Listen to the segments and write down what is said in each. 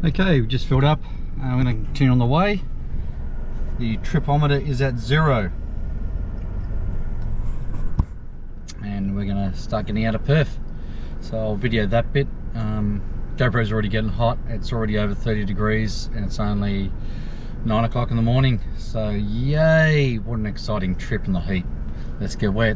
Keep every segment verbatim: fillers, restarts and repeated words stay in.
Okay, we just filled up. Uh, I'm going to continue on the way. The tripometer is at zero. And we're going to start getting out of Perth. So I'll video that bit. Um, GoPro's already getting hot. It's already over thirty degrees and it's only nine o'clock in the morning. So yay, what an exciting trip in the heat. Let's get wet.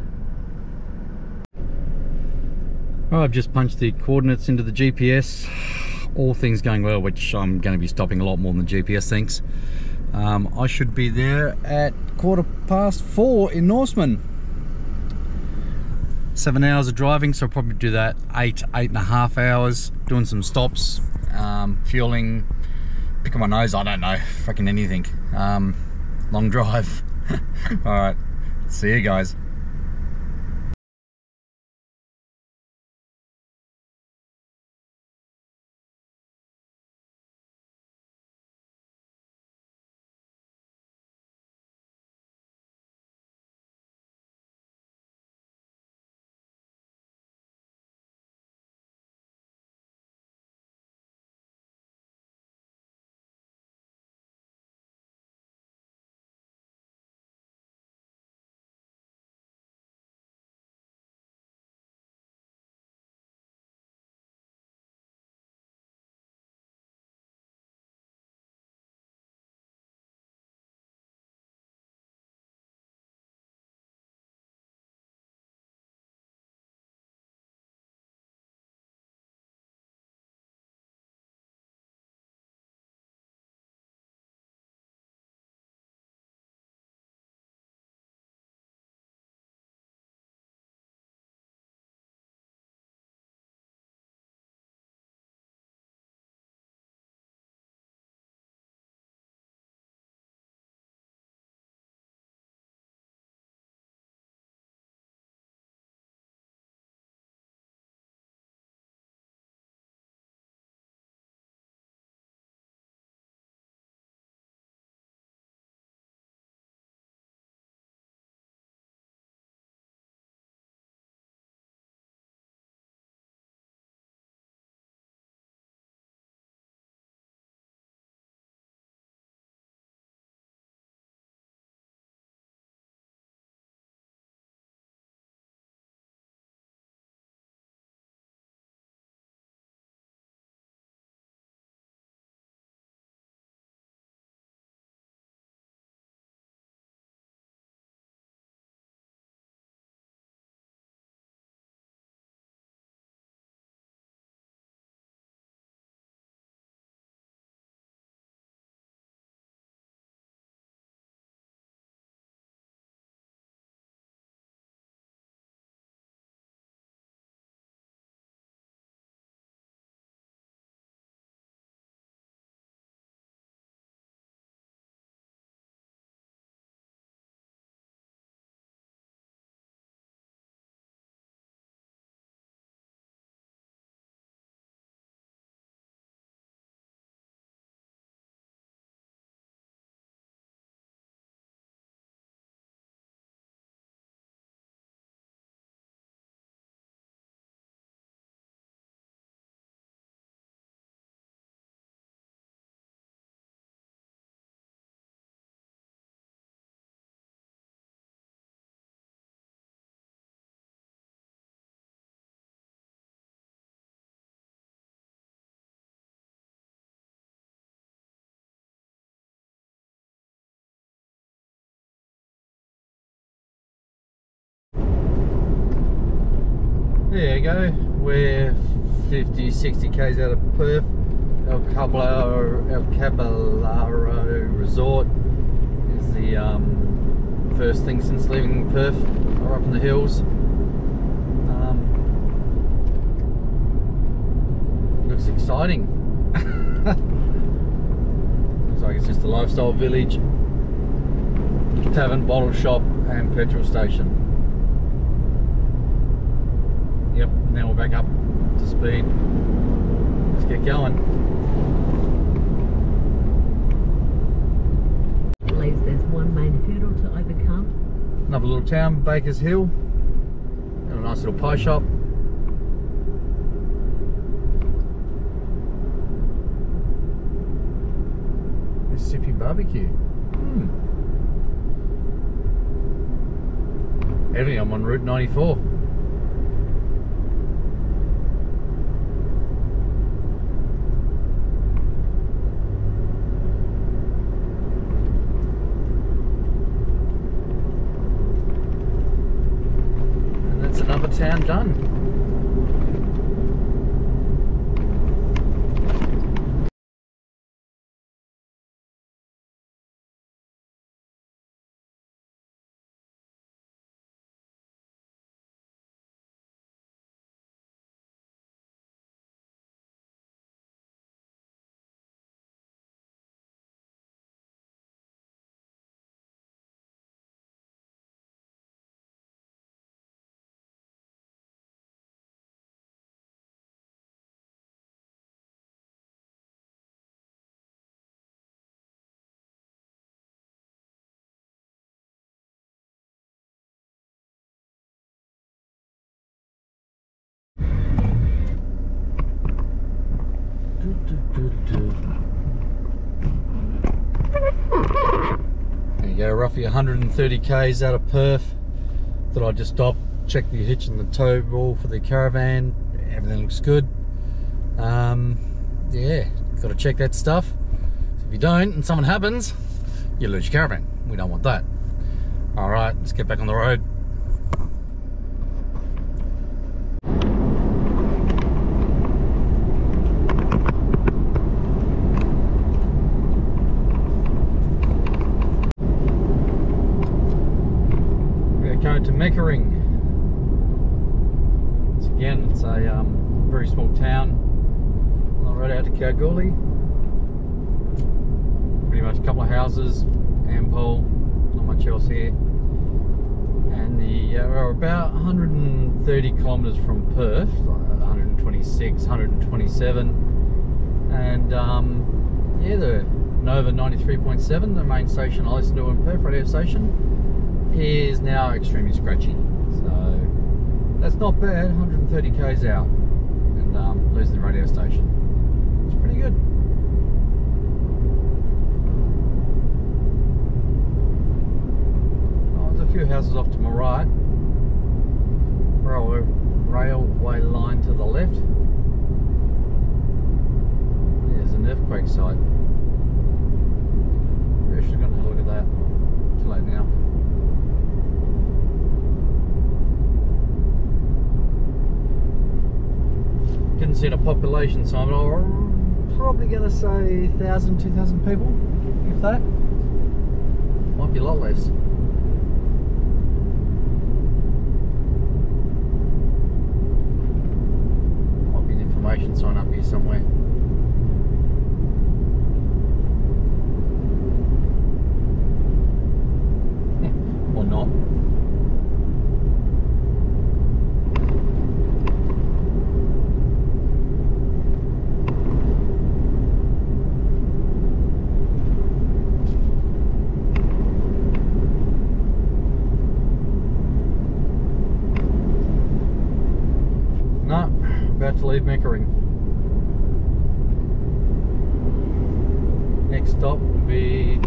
Well, I've just punched the coordinates into the G P S. All things going well, which I'm going to be stopping a lot more than the G P S thinks. Um, I should be there at quarter past four in Norseman. Seven hours of driving, so I'll probably do that eight, eight and a half hours, doing some stops, um, fueling, picking my nose, I don't know, freaking anything. Um, long drive. All right, see you guys. There you go, we're fifty, sixty Ks out of Perth. El Caballero, El Caballero Resort is the um, first thing since leaving Perth. We're up in the hills. Um, looks exciting. Looks like it's just a lifestyle village, tavern, bottle shop and petrol station. Yep, now we're back up to speed. Let's get going. Believes there's one main hurdle to overcome. Another little town, Bakers Hill. Got a nice little pie shop. Australian barbecue. Hmm. Evidently I'm on Route ninety-four. And that's another town done. There you go, roughly one hundred thirty k's out of Perth. Thought I'd just stop, check the hitch and the tow ball for the caravan. Everything looks good. Um, yeah, got to check that stuff. So if you don't and something happens, you lose your caravan. We don't want that. All right, let's get back on the road. Going to Meckering. Once again, it's a um, very small town on the road out to Kalgoorlie. Pretty much a couple of houses, Ampol, not much else here. And the uh, we're about one hundred thirty kilometres from Perth, one hundred twenty-six, one hundred twenty-seven, and um, yeah, the Nova ninety-three point seven, the main station I listen to in Perth, radio station, is now extremely scratchy, so that's not bad. one hundred thirty k's out and um, losing the radio station. It's pretty good. Oh, there's a few houses off to my right. Railway, railway line to the left. There's an earthquake site. Maybe I should have gone and had a look at that. Too late now. Didn't see the population, so I'm probably going to say one thousand, two thousand people, if that. Might be a lot less. Might be an information sign up here somewhere. Or not. About to leave Meckering. Next stop will be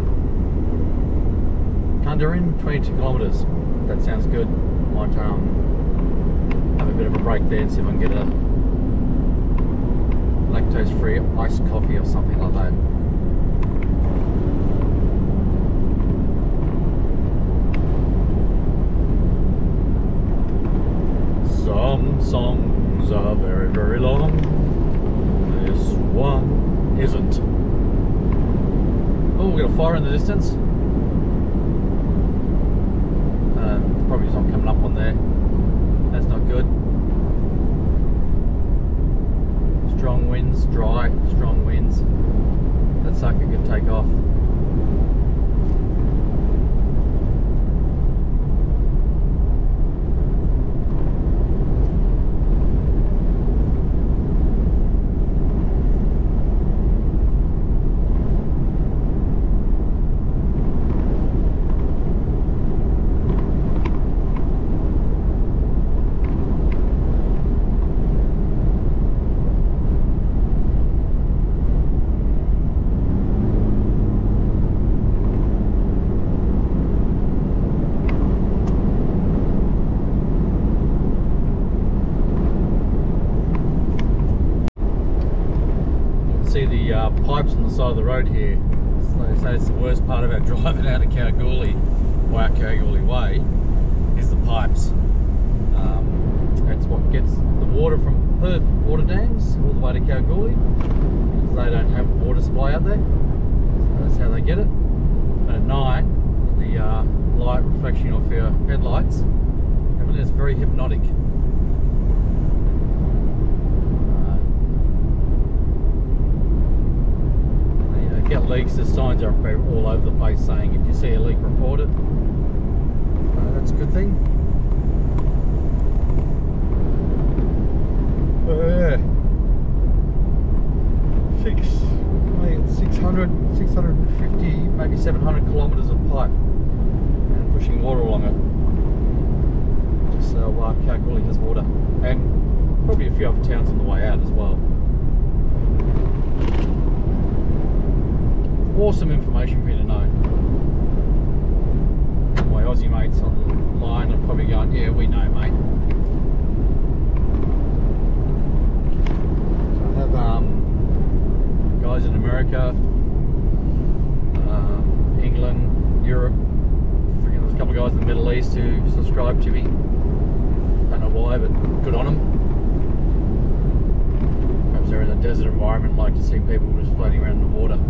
Kundarin, twenty-two kilometres. That sounds good. Might um, have a bit of a break there and see if I can get a lactose-free iced coffee or something like that. Some songs are very, very long. This one isn't. Oh, we got a fire in the distance. Uh, probably something coming up on there. That's not good. Strong winds, dry, strong winds. That sucker could take off. the uh, pipes on the side of the road here. So they say it's the worst part about driving out of Kalgoorlie, or out Kalgoorlie Way, is the pipes. Um, that's what gets the water from Perth water dams all the way to Kalgoorlie, because they don't have water supply out there. So that's how they get it. And at night, the uh, light reflection off your headlights, I mean, it's very hypnotic. Get leaks, the signs are all over the place saying if you see a leak, report it. Uh, that's a good thing. Oh yeah. Six, maybe six hundred, six hundred fifty, maybe seven hundred kilometres of pipe and pushing water along it. Just so uh, Kalgoorlie has water. And probably a few other towns on the way out as well. Awesome information for you to know. My Aussie mates on the line are probably going, yeah, we know, mate. So I have um, guys in America, um, England, Europe. There's a couple of guys in the Middle East who subscribe to me. Don't know why, but good on them. Perhaps they're in a desert environment, like to see people just floating around in the water.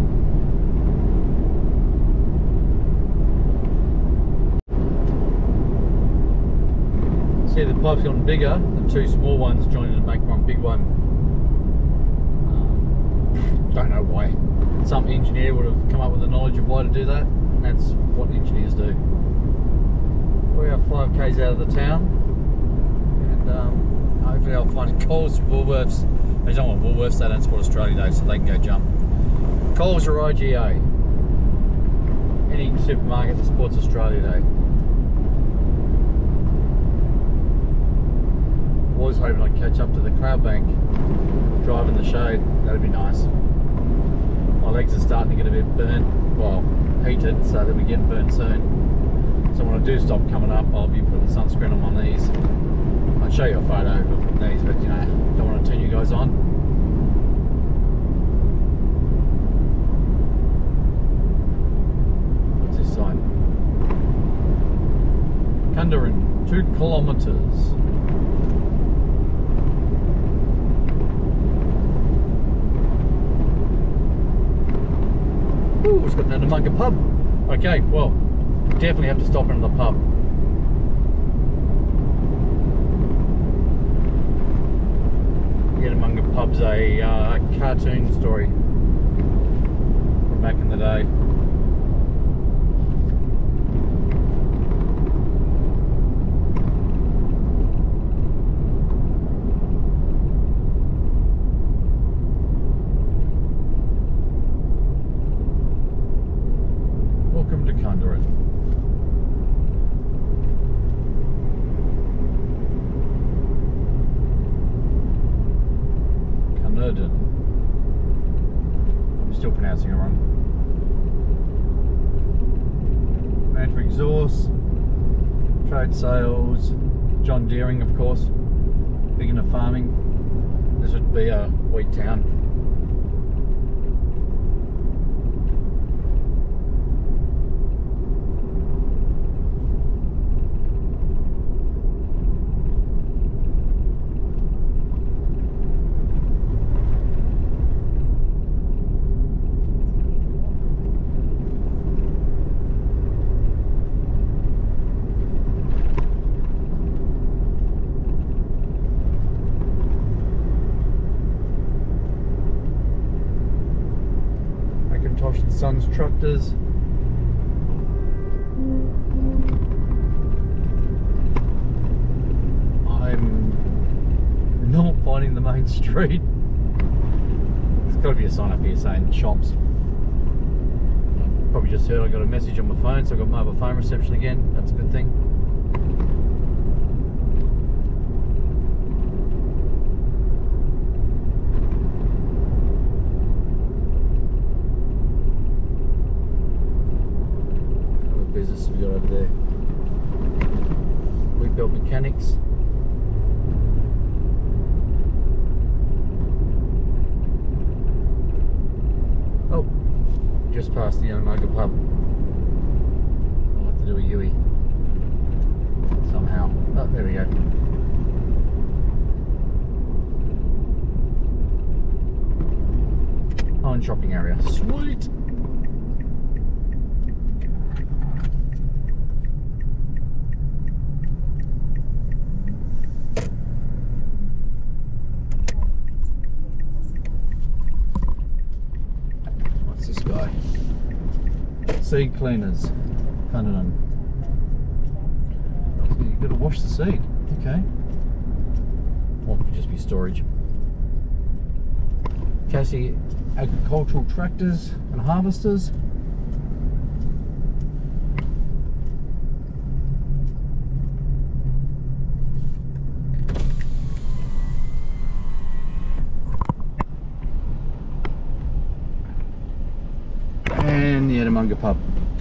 See, the pipe's gotten bigger, the two small ones joined to make one big one. Um, don't know why. Some engineer would have come up with the knowledge of why to do that, and that's what engineers do. We are five Ks out of the town, and um, hopefully I'll find Coles, Woolworths. They don't want Woolworths, they don't support Australia Day, so they can go jump. Coles or I G A. Any supermarket that supports Australia Day. Was hoping I'd catch up to the crowd bank, drive in the shade. That'd be nice. My legs are starting to get a bit burnt, well, heated, so they'll be getting burnt soon. So when I do stop coming up, I'll be putting sunscreen on my knees. I'll show you a photo of my knees, but you know, don't want to turn you guys on. What's this sign? Kundarin, two kilometres. Ooh, it's got an Unamunga pub. Okay, well, definitely have to stop in the pub. The Unamunga pub's a uh, cartoon story from back in the day. Welcome to Kundarin. Kundarin. I'm still pronouncing it wrong. Mantra Exhaust, trade sales, John Deering, of course, big into farming. This would be a wheat town. Macintosh and Sons tractors. I'm not finding the main street. There's got to be a sign up here saying shops. Probably just heard I got a message on my phone, so I got mobile phone reception again. That's a good thing. What business have we got over there? Wheat Belt Mechanics. past the Yarramunga pub. I'll have to do a U-E somehow. Oh, there we go. Own shopping area. Sweet! What's this guy? Seed cleaners. Dun-dun-dun. So you've got to wash the seed. Okay. Or it could just be storage. Cassie agricultural tractors and harvesters. And the Yarramunga pub.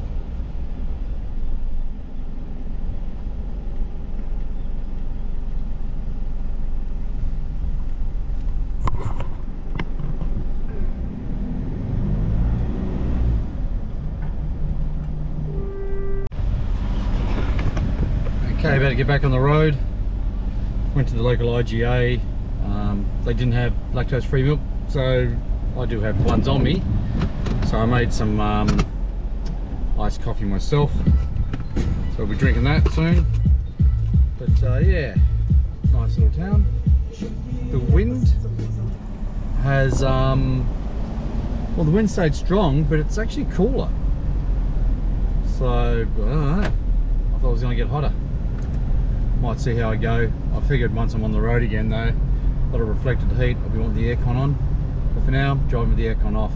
Okay, about to get back on the road. Went to the local I G A. Um, they didn't have lactose free milk, so I do have ones on me. So I made some um, iced coffee myself. So I'll be drinking that soon. But uh, yeah, nice little town. The wind has, um, well, the wind stayed strong, but it's actually cooler. So I don't know. I thought it was going to get hotter. Might see how I go. I figured once I'm on the road again though, a lot of reflected heat, I'll be wanting the aircon on. But for now, I'm driving with the aircon off.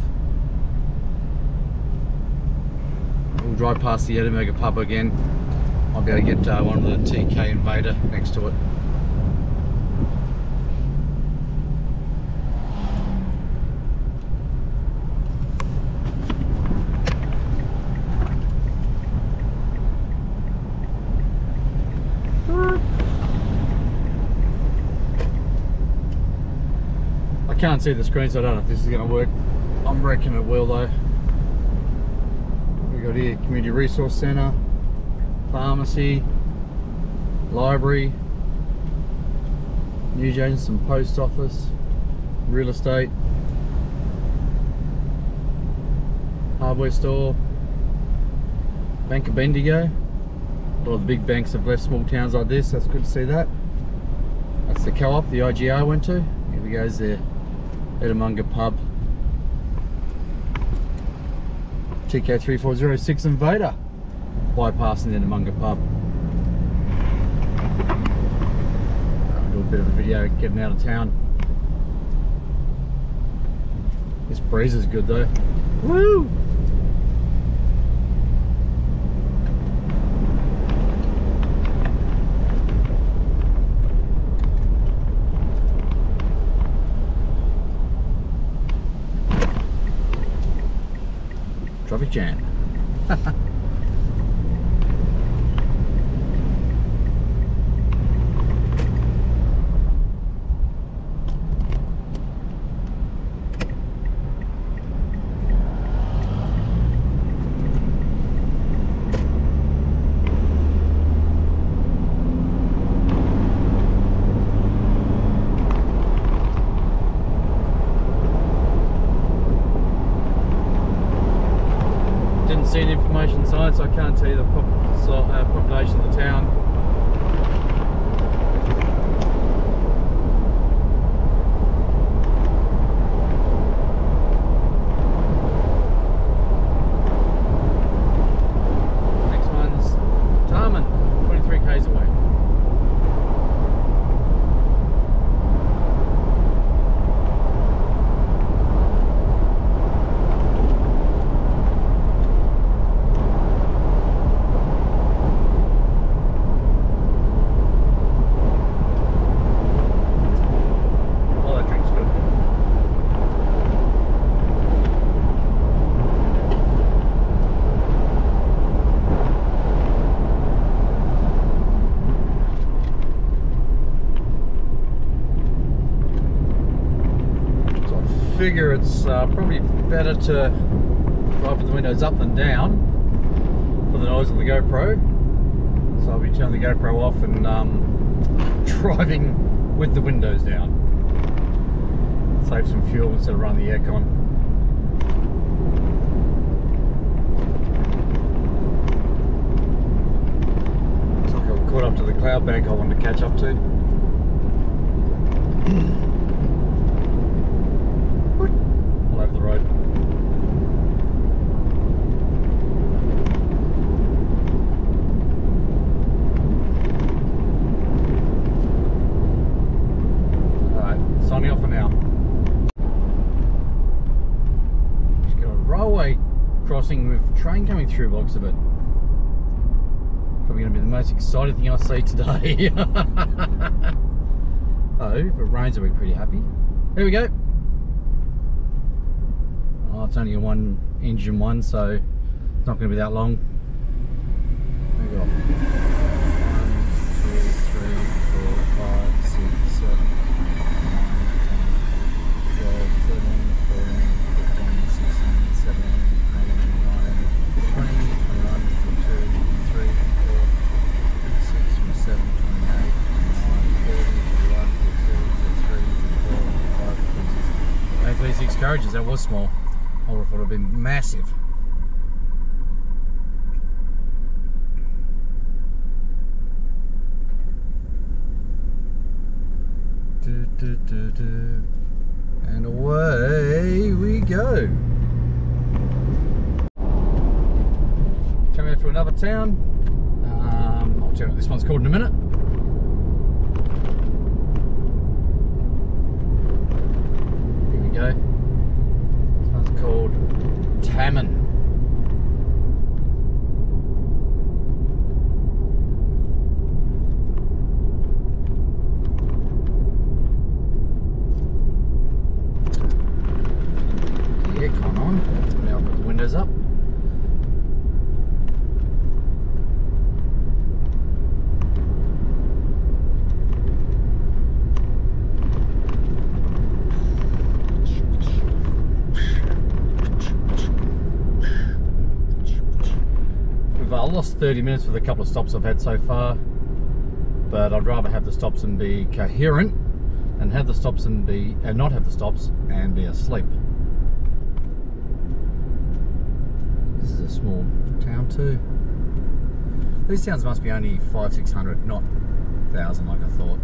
We'll drive past the Yarramunga pub again. I'll be able to get uh, one of the T K Invader next to it. I can't see the screen, so I don't know if this is going to work. I'm reckoning it will though. We got here Community Resource Centre, pharmacy, library, news agents, some post office, real estate, hardware store, Bank of Bendigo. A lot of the big banks have left small towns like this. That's good to see that. That's the co-op the I G A went to. Here we go, there. Yarramunga pub. T K three four zero six Invader. Bypassing the Yarramunga pub. I'll do a bit of a video getting out of town. This breeze is good though. Woo! Traffic jam. See an information sign, so I can't tell you the pop so, uh, population of the town. Next one's Tarman, twenty-three k's away. Figure it's uh, probably better to So I put the windows up and down for the noise of the GoPro. So I'll be turning the GoPro off and um, driving with the windows down. Save some fuel instead of running the aircon. Looks like I've caught up to the cloud bank I wanted to catch up to. All over the road. Alright, signing off for now. Just got a railway crossing with train coming through by the looks of it. Probably going to be the most exciting thing I see today. Oh, if it rains, I'll be pretty happy. There we go. Oh, it's only a one engine one, so it's not going to be that long. There we go. One, two, three, four, five, six, seven, nine, ten, twelve, thirteen, fourteen, fifteen, sixteen, seventeen, eighteen, nineteen, twenty, twenty-one, twenty-two, twenty-three, twenty-four, twenty-six, twenty-seven, twenty-eight, twenty-nine, thirty, thirty-one, thirty-two, thirty-three, thirty-four, thirty-five, thirty-six. thirty-six carriages, that was small. I would have thought it would have been massive. Do, do, do, do. And away we go. Coming out to another town. Um, I'll tell you what this one's called in a minute. Here we go. This one's called Tammin. Aircon on. Now I'll put the windows up. I lost thirty minutes with a couple of stops I've had so far, but I'd rather have the stops and be coherent and have the stops and be and not have the stops and be asleep. This is a small town too. These towns must be only five, six hundred, not thousand like I thought.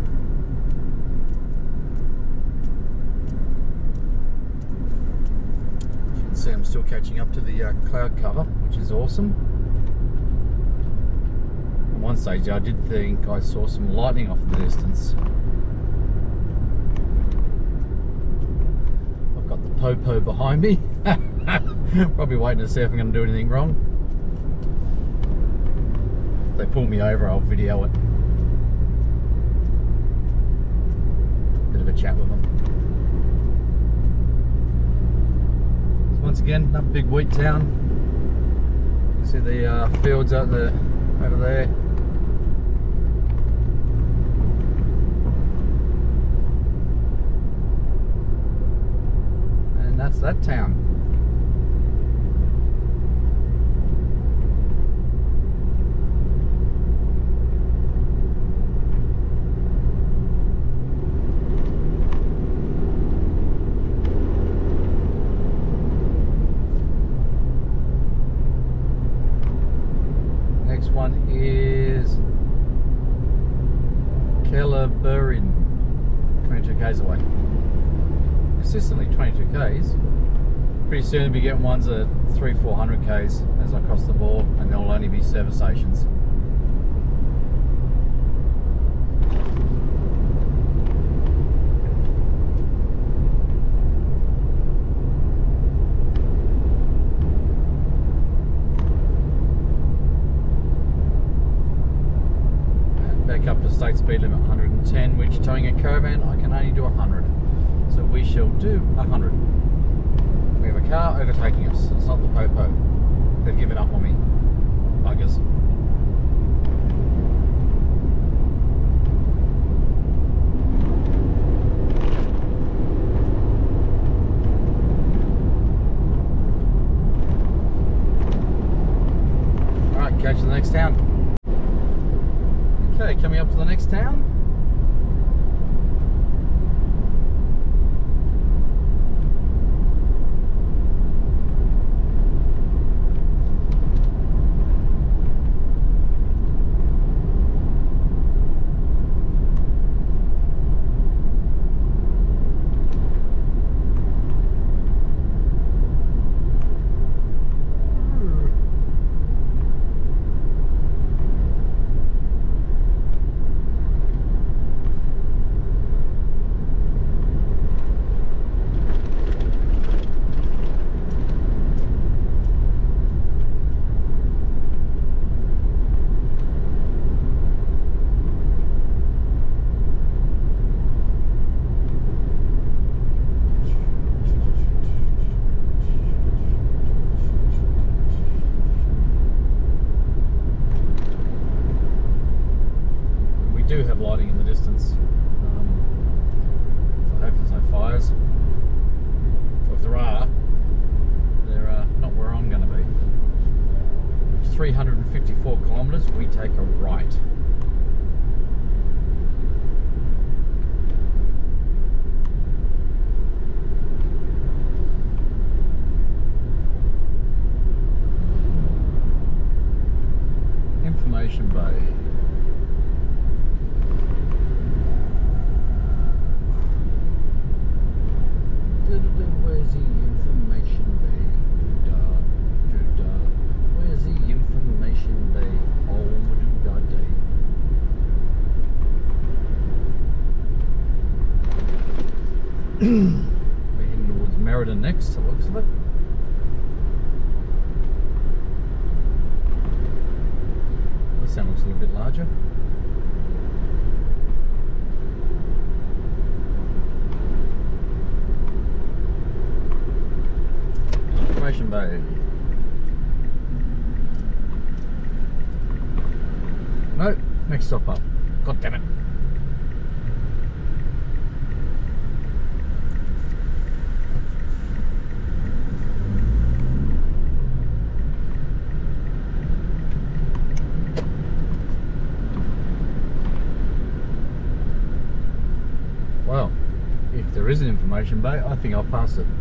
As you can see, I'm still catching up to the uh, cloud cover, which is awesome. At one stage, I did think I saw some lightning off in the distance. I've got the Popo behind me. Probably waiting to see if I'm going to do anything wrong. If they pull me over, I'll video it. Bit of a chat with them. So once again, another big wheat town. You see the uh, fields out there, over there. And that's that town. One is Kellerberrin, twenty-two k's away. Consistently twenty-two k's. Pretty soon we'll be getting ones at three, four hundred k's as I cross the bore, and there'll only be service stations. Up to state speed limit one hundred and ten, which towing a caravan I can only do one hundred, so we shall do one hundred. We have a car overtaking us. It's not the Popo. They've given up on me, buggers. town. Okay, coming up to the next town. Do have lighting in the distance, um, so I hope there's no fires, or if there are, they're uh, not where I'm going to be. three hundred fifty-four kilometres, we take a right. Information Bay. Where's the information bay? Doo-dah, doo-dah. Where's the information bay? Oh, doo-dah day. We're heading towards Meriden next, the looks of it. This sound looks a little bit larger. Information Bay. No, next stop up. God damn it. Well, if there is an Information Bay, I think I'll pass it.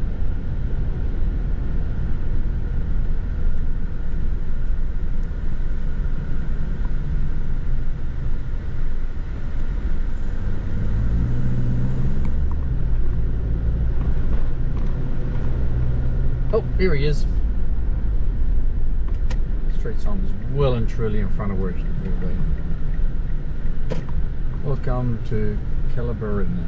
Oh, here he is. Street sign is well and truly in front of where it should be. Welcome to Calabarin.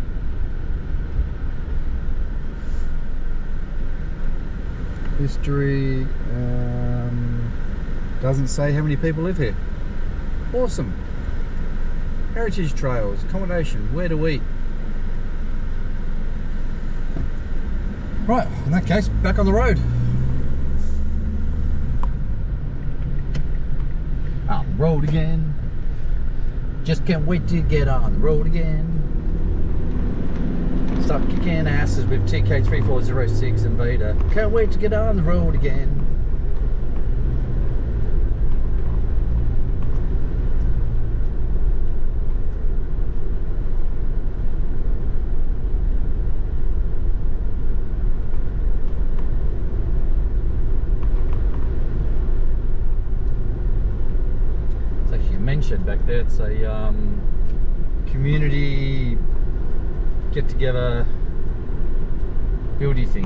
History um, doesn't say how many people live here. Awesome. Heritage trails, accommodation, where to eat. Right, in that case, back on the road. On the road again. Just can't wait to get on the road again. Start kicking asses with T K three four zero six Invader. Can't wait to get on the road again. Mentioned back there, it's a um, community get together buildy thing.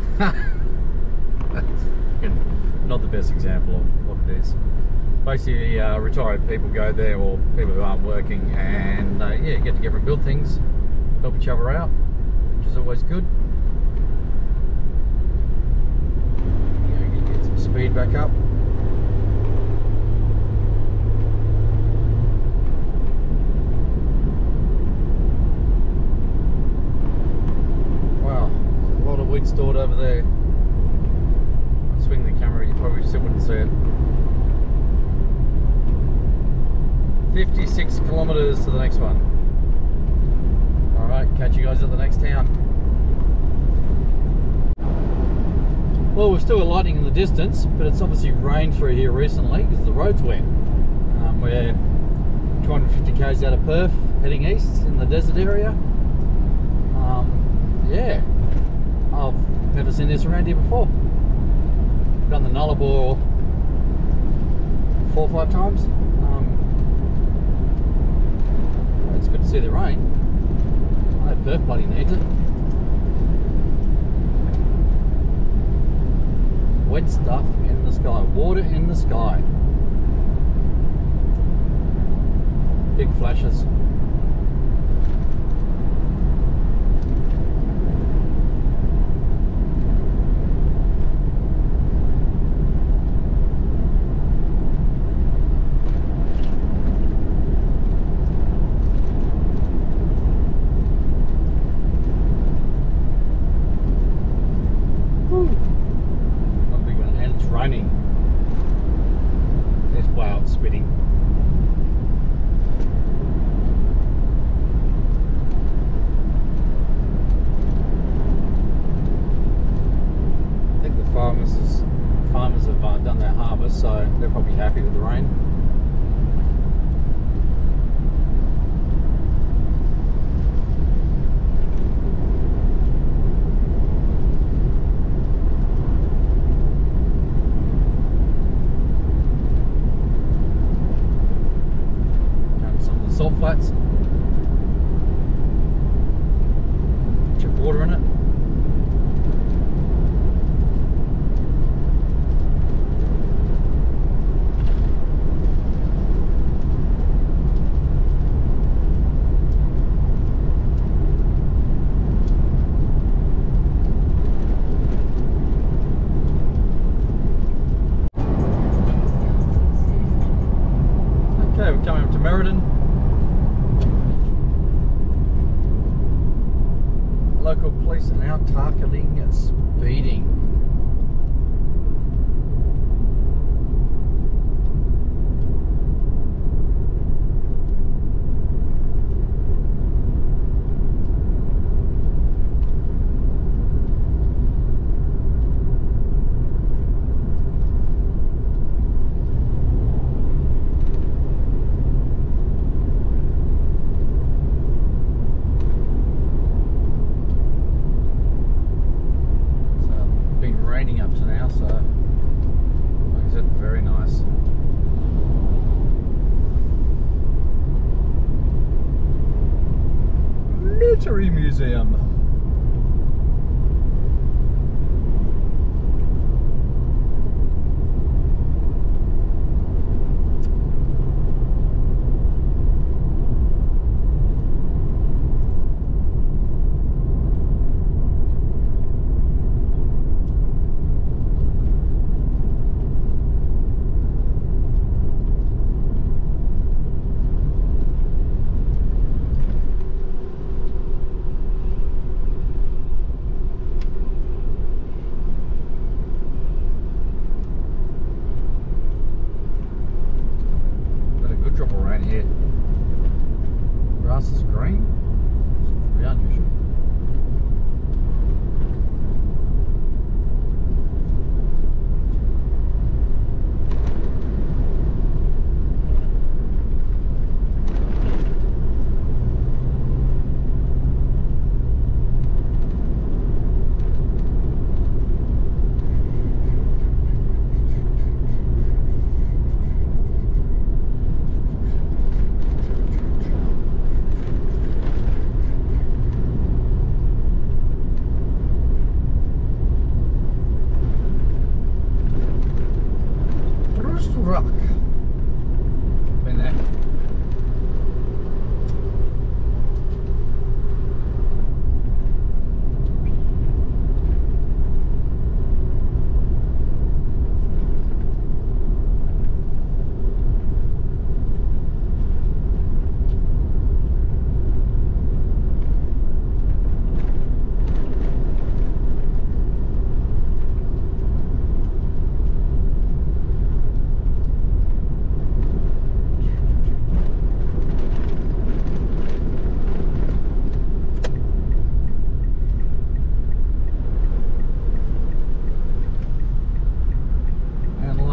Not the best example of what it is. Basically, uh, retired people go there, or people who aren't working, and uh, yeah, get together and build things, help each other out, which is always good. You know, get some speed back up. Weed stored over there. I'll swing the camera, you probably still wouldn't see it. fifty-six kilometres to the next one. Alright, catch you guys at the next town. Well, we've still got lightning in the distance, but it's obviously rained through here recently because the road's wet. Um, we're two hundred fifty k's out of Perth, heading east in the desert area. Um, yeah, I've never seen this around here before. Done the Nullarbor four or five times. Um, it's good to see the rain. I know Perth bloody needs it. Wet stuff in the sky, water in the sky. Big flashes. Raining. There's wild spitting. I think the farmers is, farmers have uh, done their harvest, so they're probably happy with the rain. Salt flats. Check water in it. Okay, we're coming up to Merredin. Local police are now targeting speeding.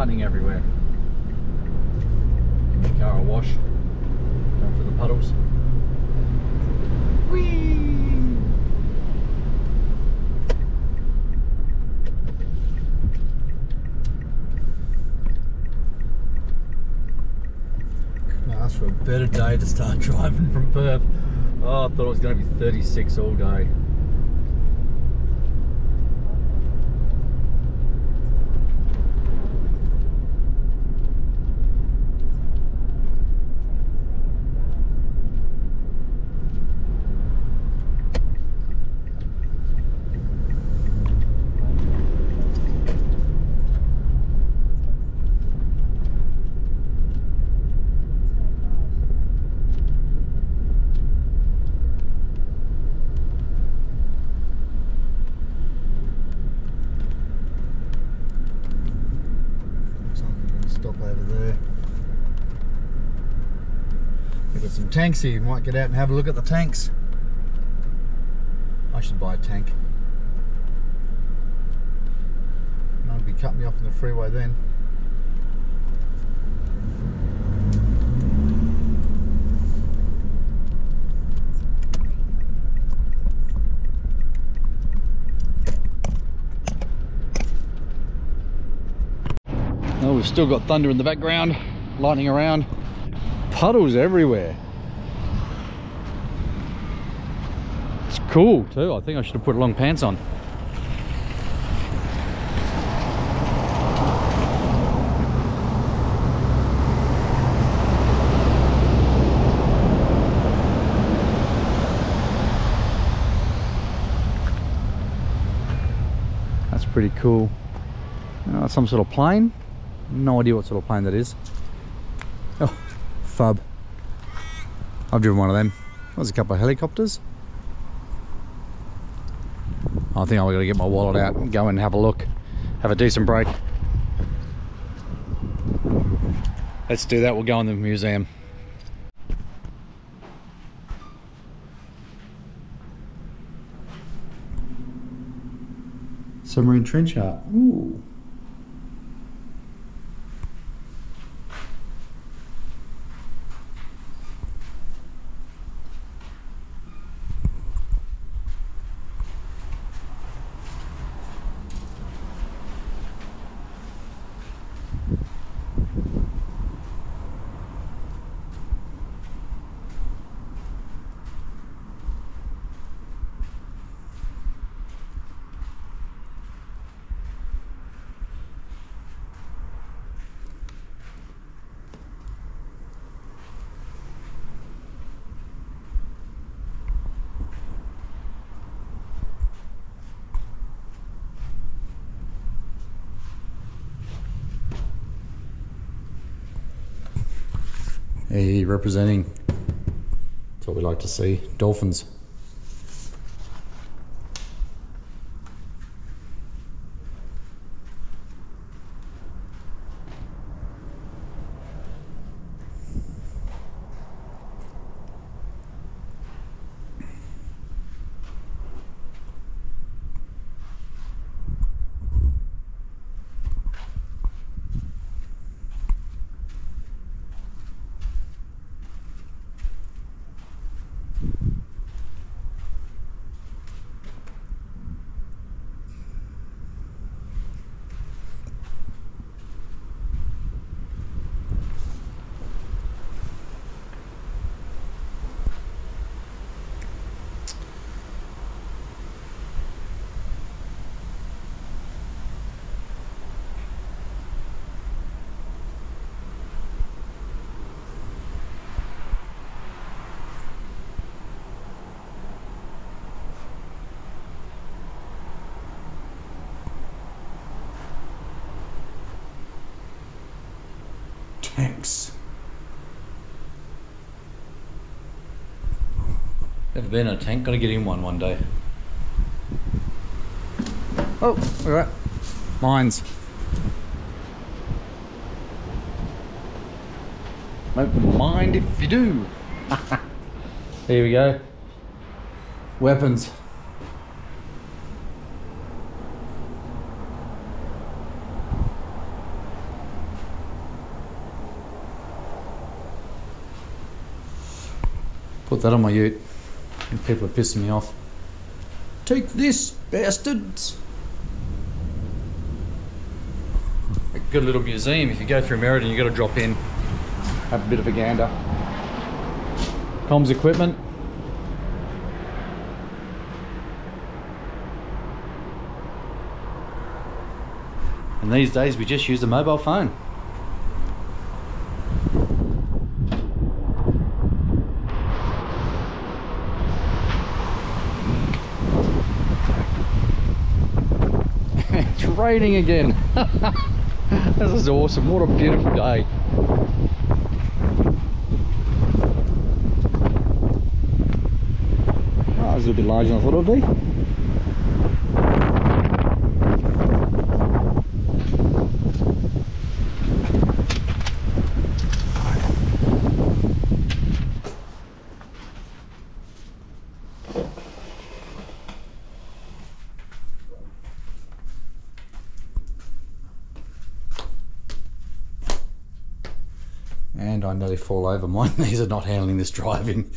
lightning everywhere. Give the car a wash. Going for the puddles. Whee! Couldn't ask for a better day to start driving from Perth. Oh, I thought it was going to be thirty-six all day. Tanks here, you might get out and have a look at the tanks. I should buy a tank. No one would be cutting me off on the freeway then. Oh, we've still got thunder in the background, lightning around, puddles everywhere. Cool too. I think I should have put long pants on. That's pretty cool. Uh, some sort of plane. No idea what sort of plane that is. Oh, fub. I've driven one of them. There's a couple of helicopters. I think I've got to get my wallet out and go and have a look, have a decent break. Let's do that, we'll go in the museum. Submarine trench art, ooh. Hey, representing, that's what we like to see, dolphins. Tanks. Never been in a tank, gotta get in one one day. Oh, look at that. Mines. Don't mind if you do. There we go. Weapons. Put that on my ute. And people are pissing me off. Take this, bastards! A good little museum. If you go through Merredin, you got to drop in, have a bit of a gander. Comms equipment. And these days we just use a mobile phone. It's raining again. This is awesome. What a beautiful day. Oh, it's a bit larger than I thought it would be. And I nearly fall over. My knees are not handling this driving.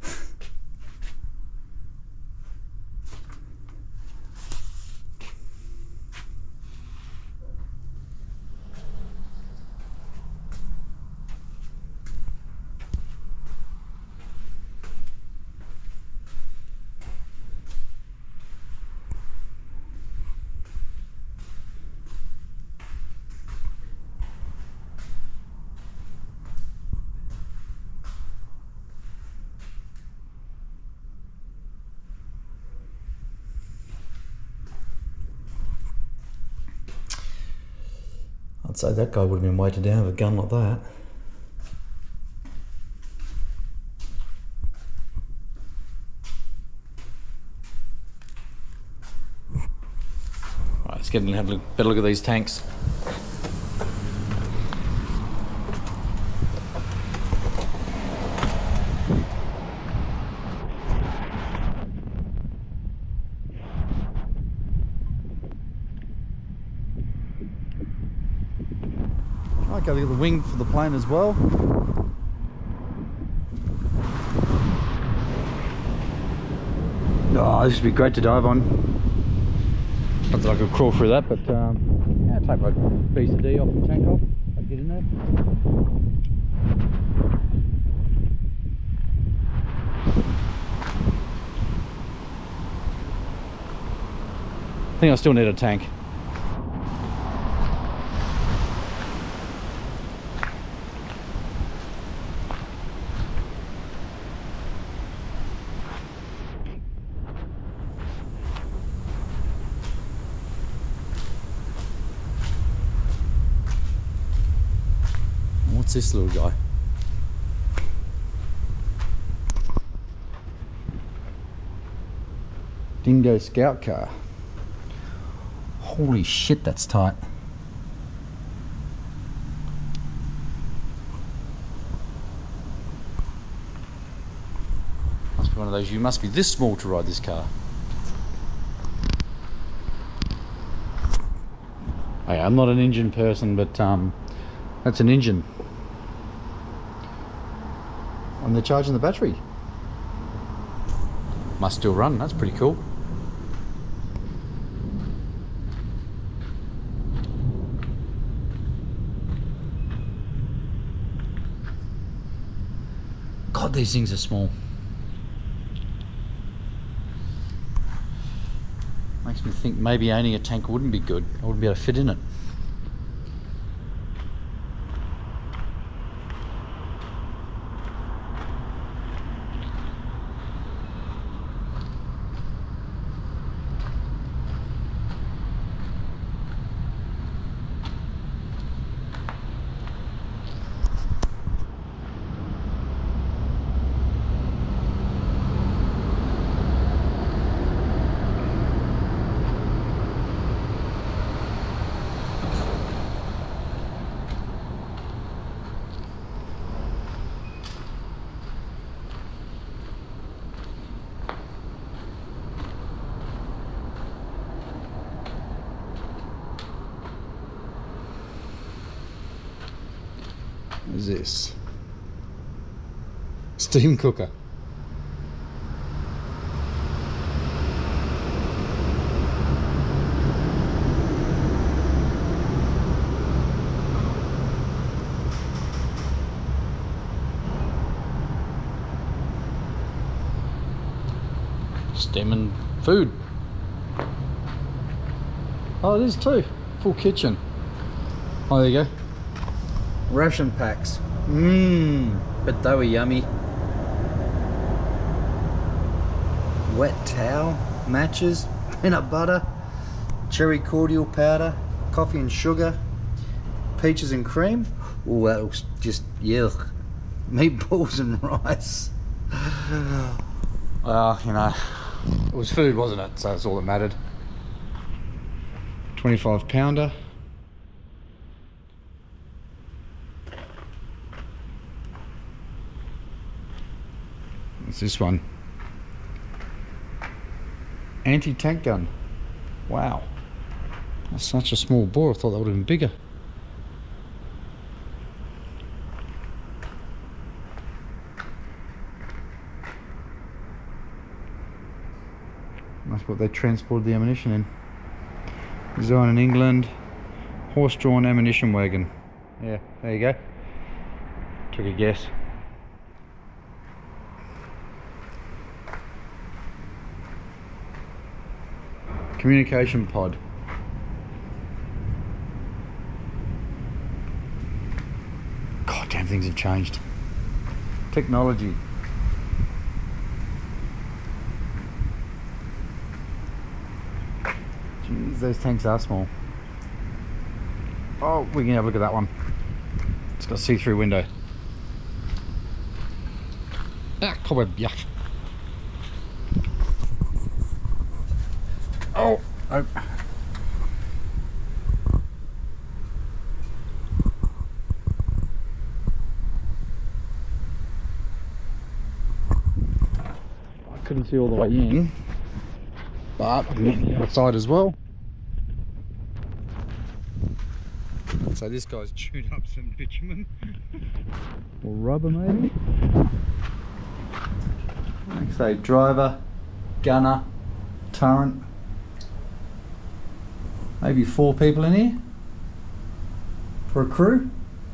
I'd say that guy would have been weighted down with a gun like that. Right, let's get in and have a look, better look at these tanks. Okay, look at the wing for the plane as well. Oh, this would be great to dive on. Not that I could crawl through that, but um, yeah, take my B C D off and tank off. I'd get in there. I think I still need a tank. What's this little guy? Dingo scout car. Holy shit, that's tight. Must be one of those, you must be this small to ride this car. Hey, I'm not an engine person, but um, that's an engine. And they're charging the battery. Must still run, that's pretty cool. God, these things are small. Makes me think maybe owning a tank wouldn't be good. I wouldn't be able to fit in it. What is this? Steam cooker. steaming food. Oh, it is too. Full kitchen. Oh, there you go. Ration packs. Mmm, but they were yummy. Wet towel, matches, peanut butter, cherry cordial powder, coffee and sugar, peaches and cream. Oh, that looks just yuck. Meatballs and rice. Well, you know, it was food, wasn't it? So that's all that mattered. twenty-five pounder. What's this one? Anti-tank gun. Wow. That's such a small bore. I thought that would have been bigger. That's what they transported the ammunition in. Design in England. Horse-drawn ammunition wagon. Yeah, there you go. Took a guess. Communication pod. God damn, things have changed. Technology. Jeez, those tanks are small. Oh, we can have a look at that one. It's got a see-through window. Ah, cobweb, yuck. Oh, oh. I couldn't see all the way in, but I can get the other side as well. So this guy's chewed up some bitumen or rubber maybe. Like say driver, gunner, turret. Maybe four people in here for a crew.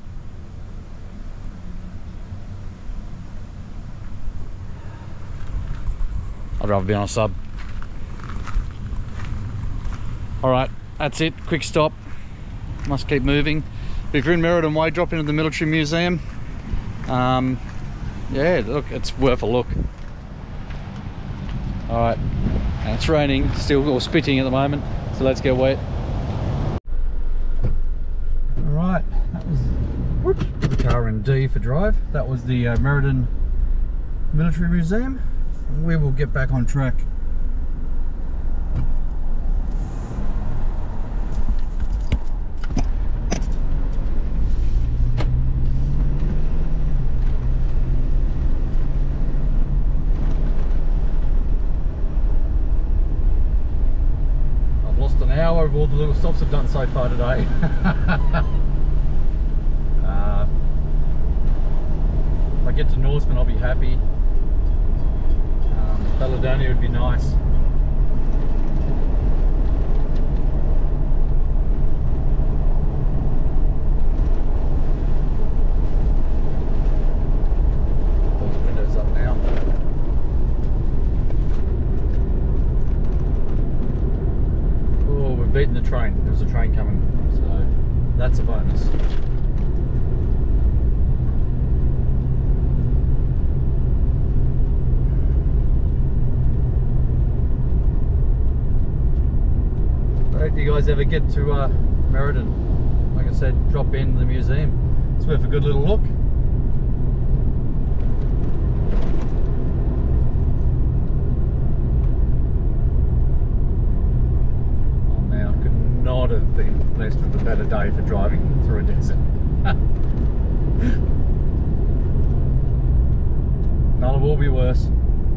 I'd rather be on a sub. Alright, that's it. Quick stop. Must keep moving. But if you're in Merredin Way, drop into the military museum. Um, yeah, look, it's worth a look. Alright, and it's raining still, or spitting at the moment, so let's get wet. Alright, that was, whoops, put the car in D for drive. That was the uh, Merredin Military Museum. We will get back on track. Hour of all the little stops I've done so far today. uh, if I get to Norseman, I'll be happy. Um, Belladonna would be nice. Those windows up now. Beating the train. There's a train coming, so that's a bonus. But if you guys ever get to uh, Merredin, like I said, drop in the museum. It's worth a good little look. Not have been blessed with a better day for driving through a desert. None will be worse.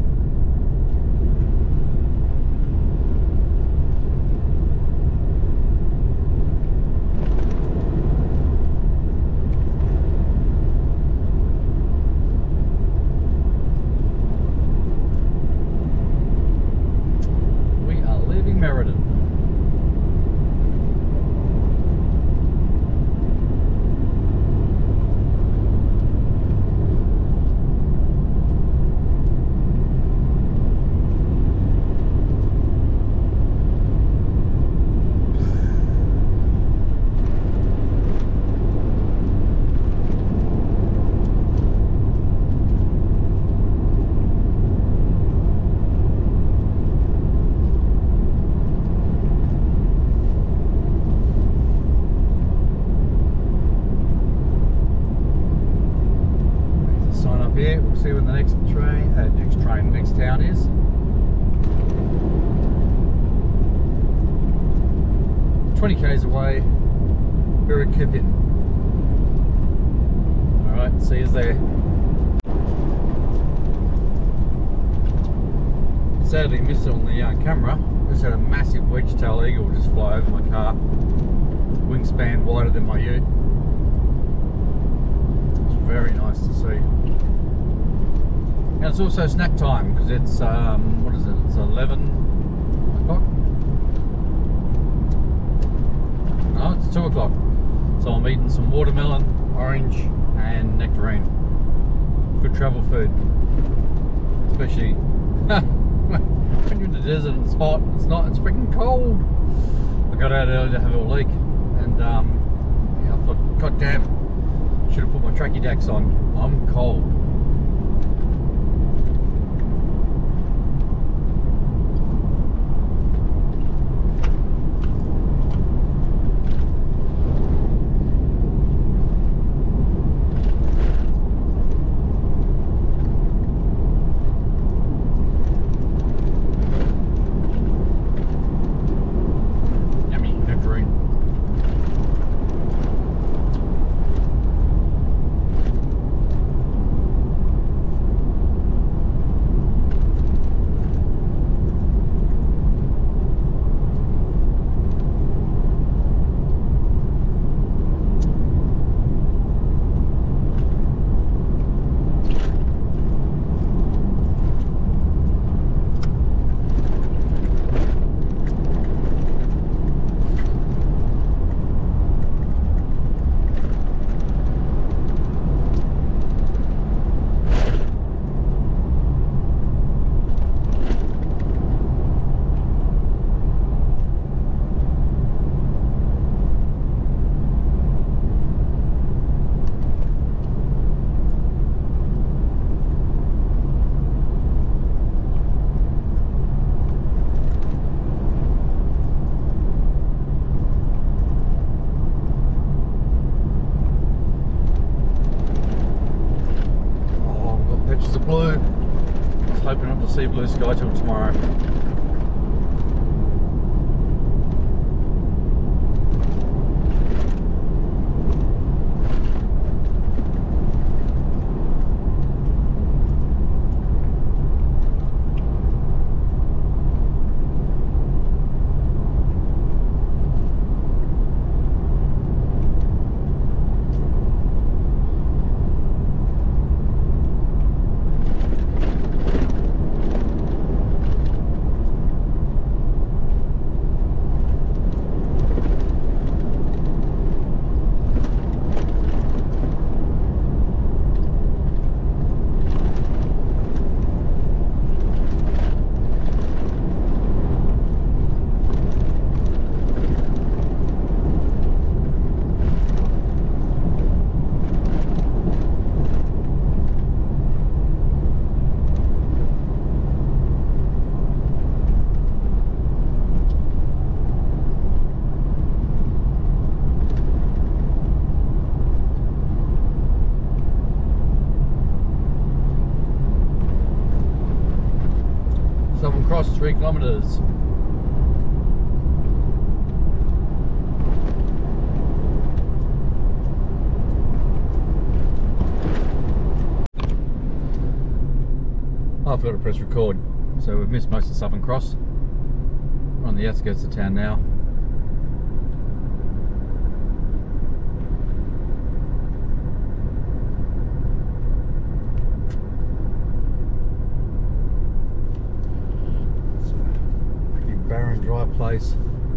We are leaving Merredin. next train, uh, next train, next town is. twenty k's away, Birrakipin. Alright, see you there. Sadly missed it on the uh, camera. Just had a massive wedge-tail eagle just fly over my car. Wingspan wider than my ute. It's very nice to see. And it's also snack time because it's, um, what is it, it's eleven o'clock? No, it's two o'clock. So I'm eating some watermelon, orange and nectarine. Good travel food. Especially when you're in the desert and it's hot, it's not, it's freaking cold. I got out early to have a leak and um, yeah, I thought, god damn, should have put my tracky dacks on. I'm cold. Blue. Just hoping not to see blue sky till tomorrow. Southern Cross, three kilometres. Oh, I forgot to press record. So we've missed most of Southern Cross. We're on the outskirts of town now. Barren, dry place.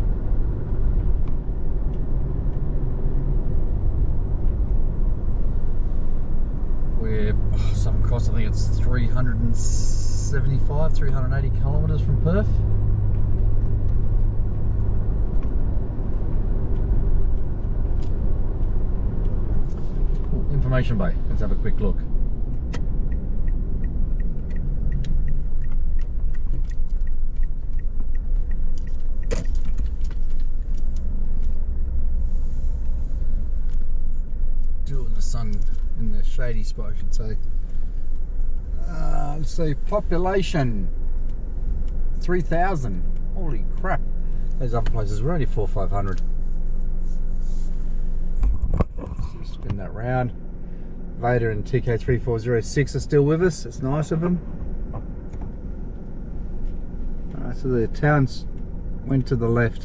We're oh, Southern Cross, I think it's three hundred seventy-five, three hundred eighty kilometres from Perth. Ooh, Information Bay, let's have a quick look. In the sun, in the shady spot I should say. Uh, let's see, population three thousand. Holy crap! Those other places were only four five hundred. Let's spin that round. Vader and T K three four zero six are still with us. It's nice of them. Alright, so the towns went to the left.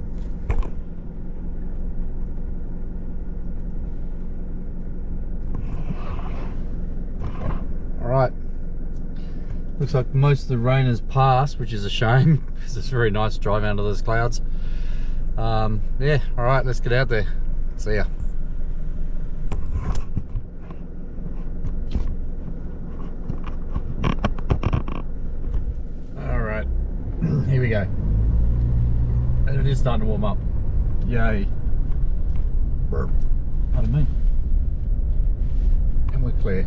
Alright. Looks like most of the rain has passed, which is a shame because it's very nice driving under those clouds. Um, yeah, alright, let's get out there. See ya. Alright, here we go. And it is starting to warm up. Yay. Burp. Pardon me. And we're clear.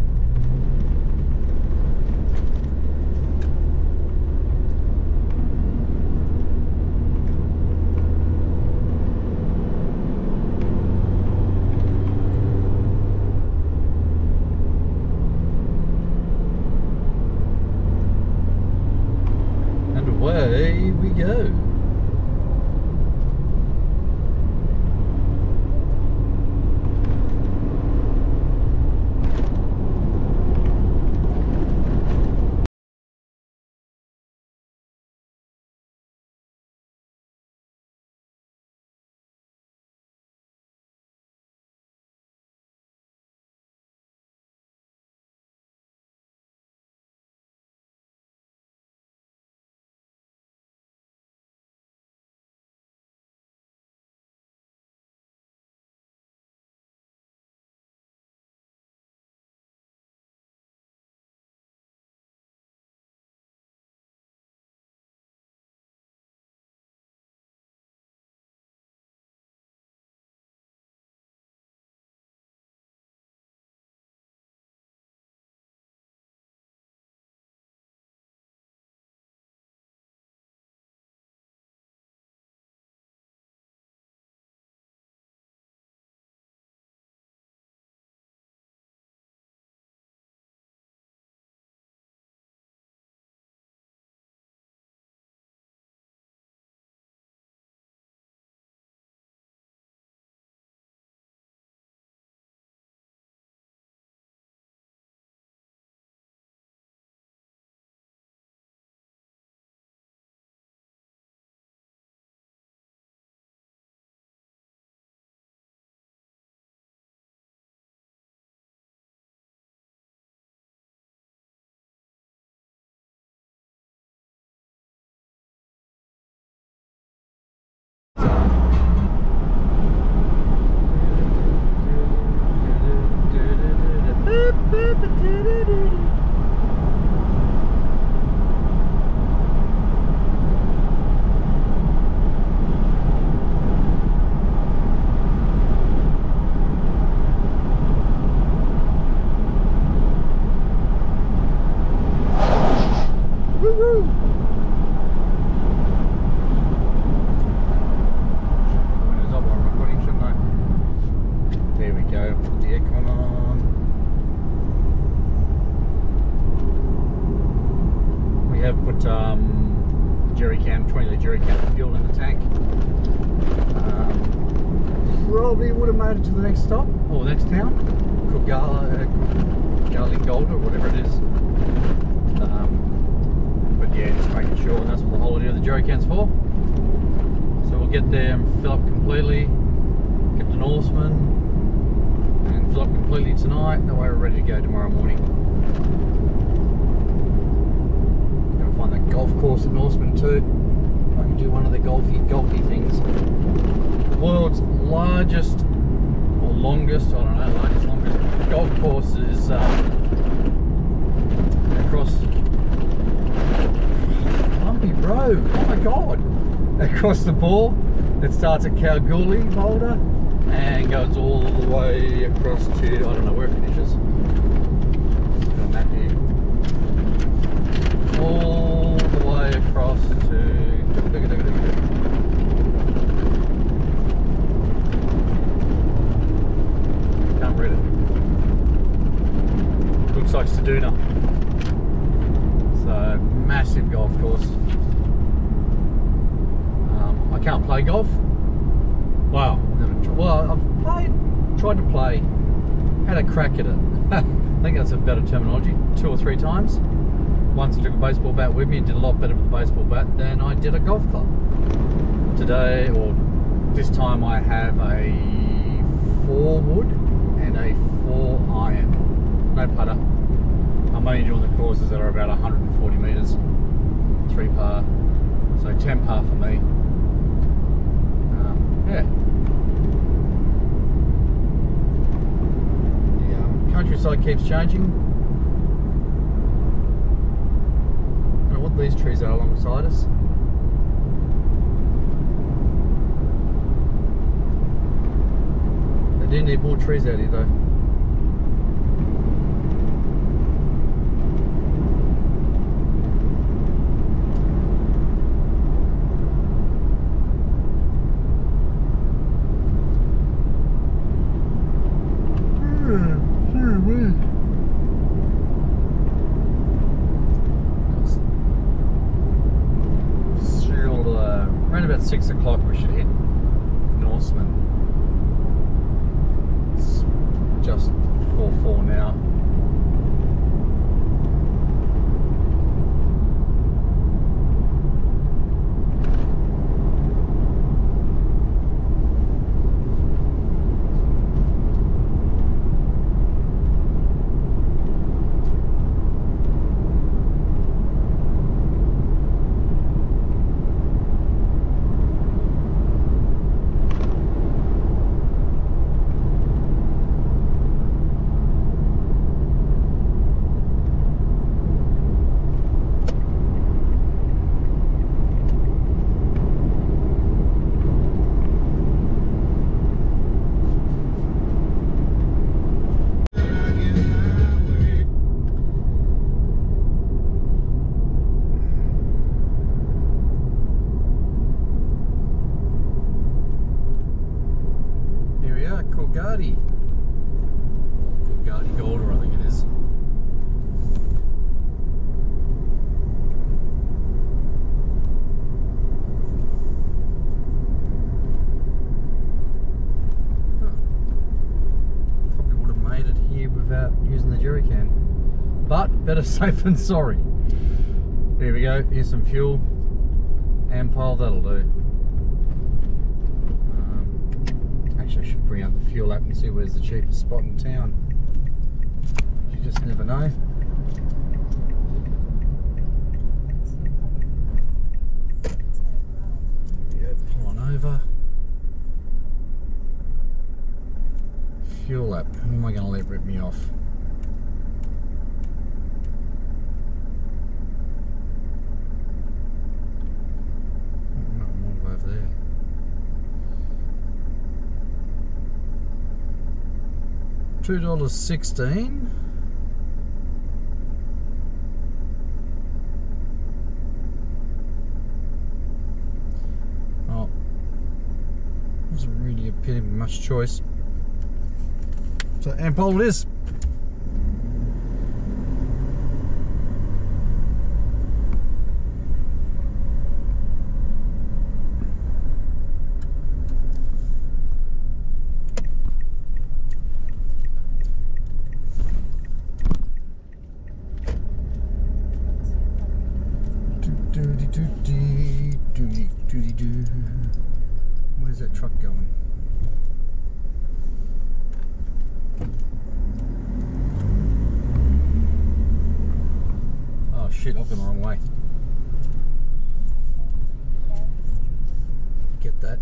Away we go. Um, jerry can, twenty litre jerry can of fuel in the tank. Um, probably would have made it to the next stop or the next town, Kugala, uh, Garlingolda, or whatever it is. Um, but yeah, just making sure that's what the whole idea of the jerry can's for. So we'll get there and fill up completely, get to Norseman, and fill up completely tonight. That way we're ready to go tomorrow morning. Find that golf course in Norseman too. I can do one of the golfy golfy things. World's largest or longest, I don't know, largest, longest golf course is um, across Lumpy Road. Oh my god! Across the ball. It starts at Kalgoorlie, Boulder, and goes all the way across to, I don't know where it finishes. Got a map here. All the way across to can't read it. Looks like Seduna. can't play golf. Wow, never tried. Well, I've played, tried to play, had a crack at it. I think that's a better terminology. Two or three times. Once I took a baseball bat with me and did a lot better with the baseball bat than I did a golf club. Today, or this time, I have a four wood and a four iron. No putter. I'm only doing the courses that are about one hundred forty metres, three par, so ten par for me. Um, yeah. The um, countryside keeps changing. I don't know what these trees are alongside us. They do need more trees out here though. Six o'clock we should hit Norseman. It's just four four now. Coolgardie, or Coolgardie Golder, I think it is. Huh. Probably would have made it here without using the jerry can, but better safe than sorry. There we go. Here's some fuel. Ampol, that'll do. I should bring up the fuel app and see where's the cheapest spot in town. You just never know. Yeah, pull on over. Fuel app. Who am I going to let rip me off? Oh, not more over there. two dollars sixteen. Oh, doesn't really appear to be much choice. So Ampol it is. Doody doody doody doody doo. Where's that truck going? Oh shit, I've gone the wrong way. Get that.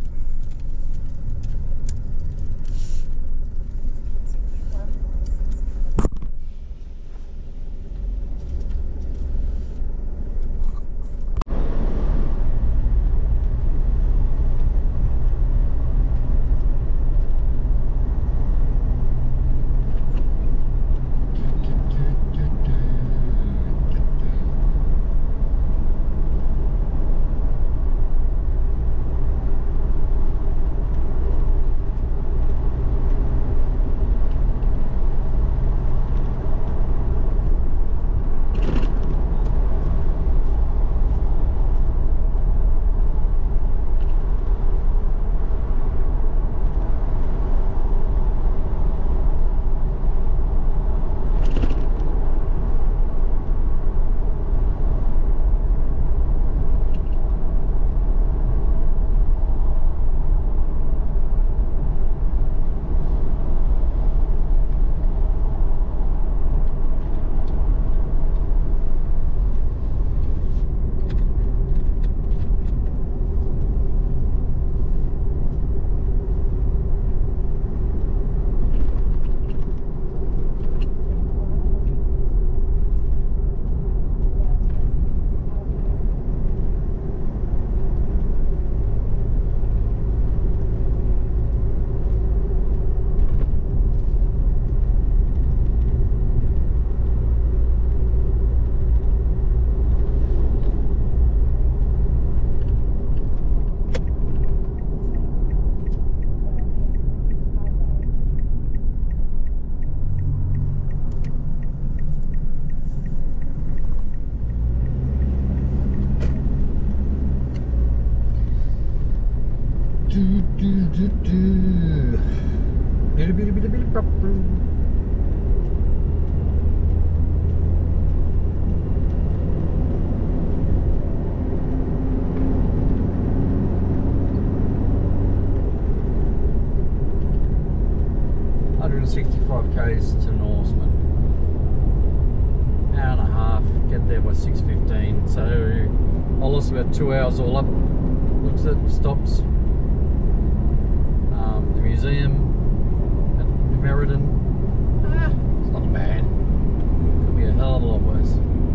do, do, do, do. Bitty, bitty, bitty, bitty, bop, bop. one hundred sixty-five k's to Norseman. Hour and a half, get there by six fifteen, so I lost about two hours all up. Looks at stops. Um, the museum at Meriden. Ah, it's not bad. Could be a hell of a lot worse.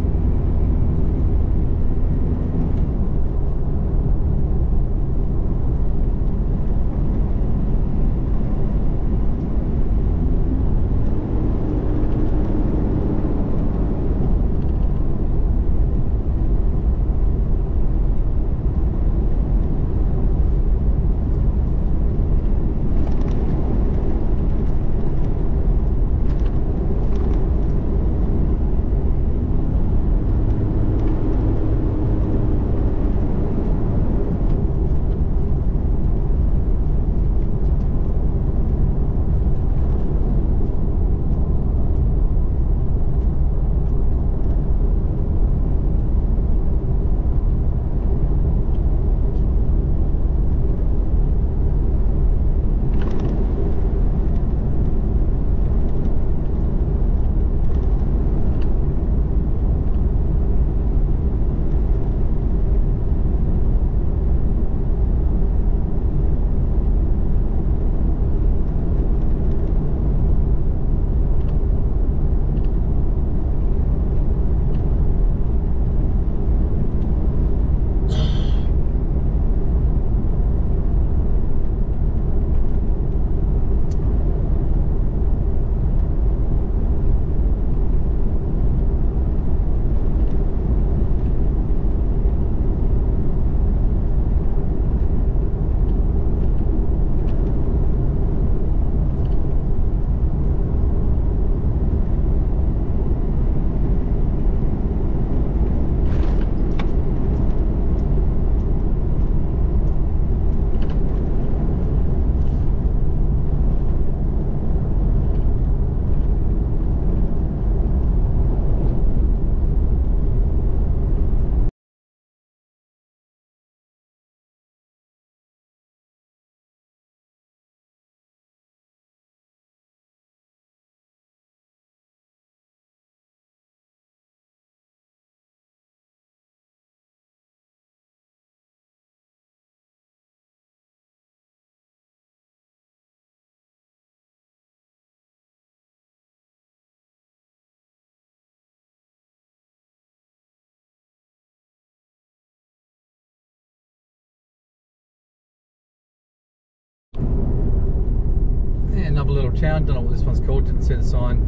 Yeah, another little town, don't know what this one's called, didn't see the sign.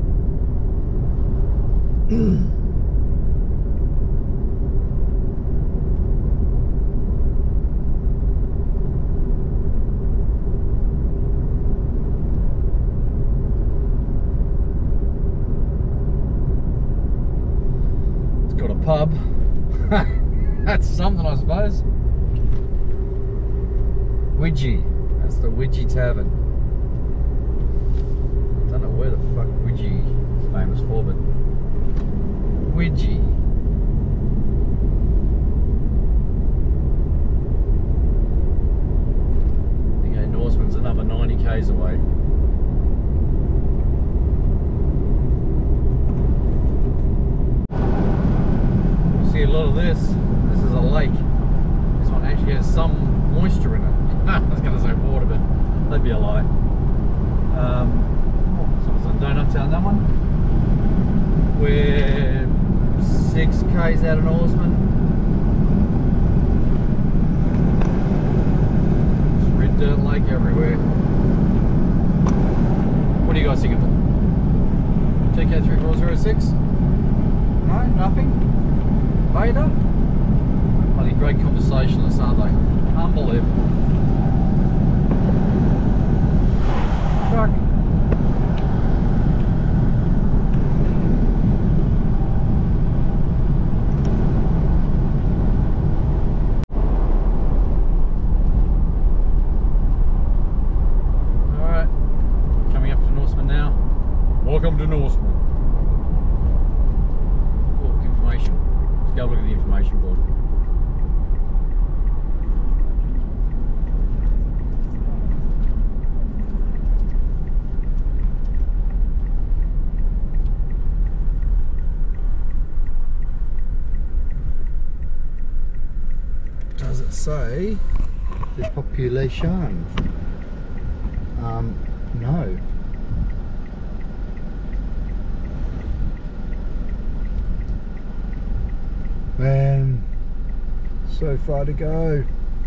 It's got a pub. That's something, I suppose. Widgie. That's the Widgie Tavern. I don't know where the fuck Widgie is famous for, but Widgie. I think uh, Norseman's another ninety k's away. You'll see a lot of this. This is a lake. This one actually has some moisture in it. I was going to say water, but that'd be a lie. Um, oh, someone's done donuts out that one. We're six k's out of Norseman. Just red dirt lake everywhere. What do you guys think of it? T K three four zero six? No, nothing? Vader? Bloody great conversationalists, aren't they? Unbelievable. Truck. say the population. Um, no. Man, so far to go.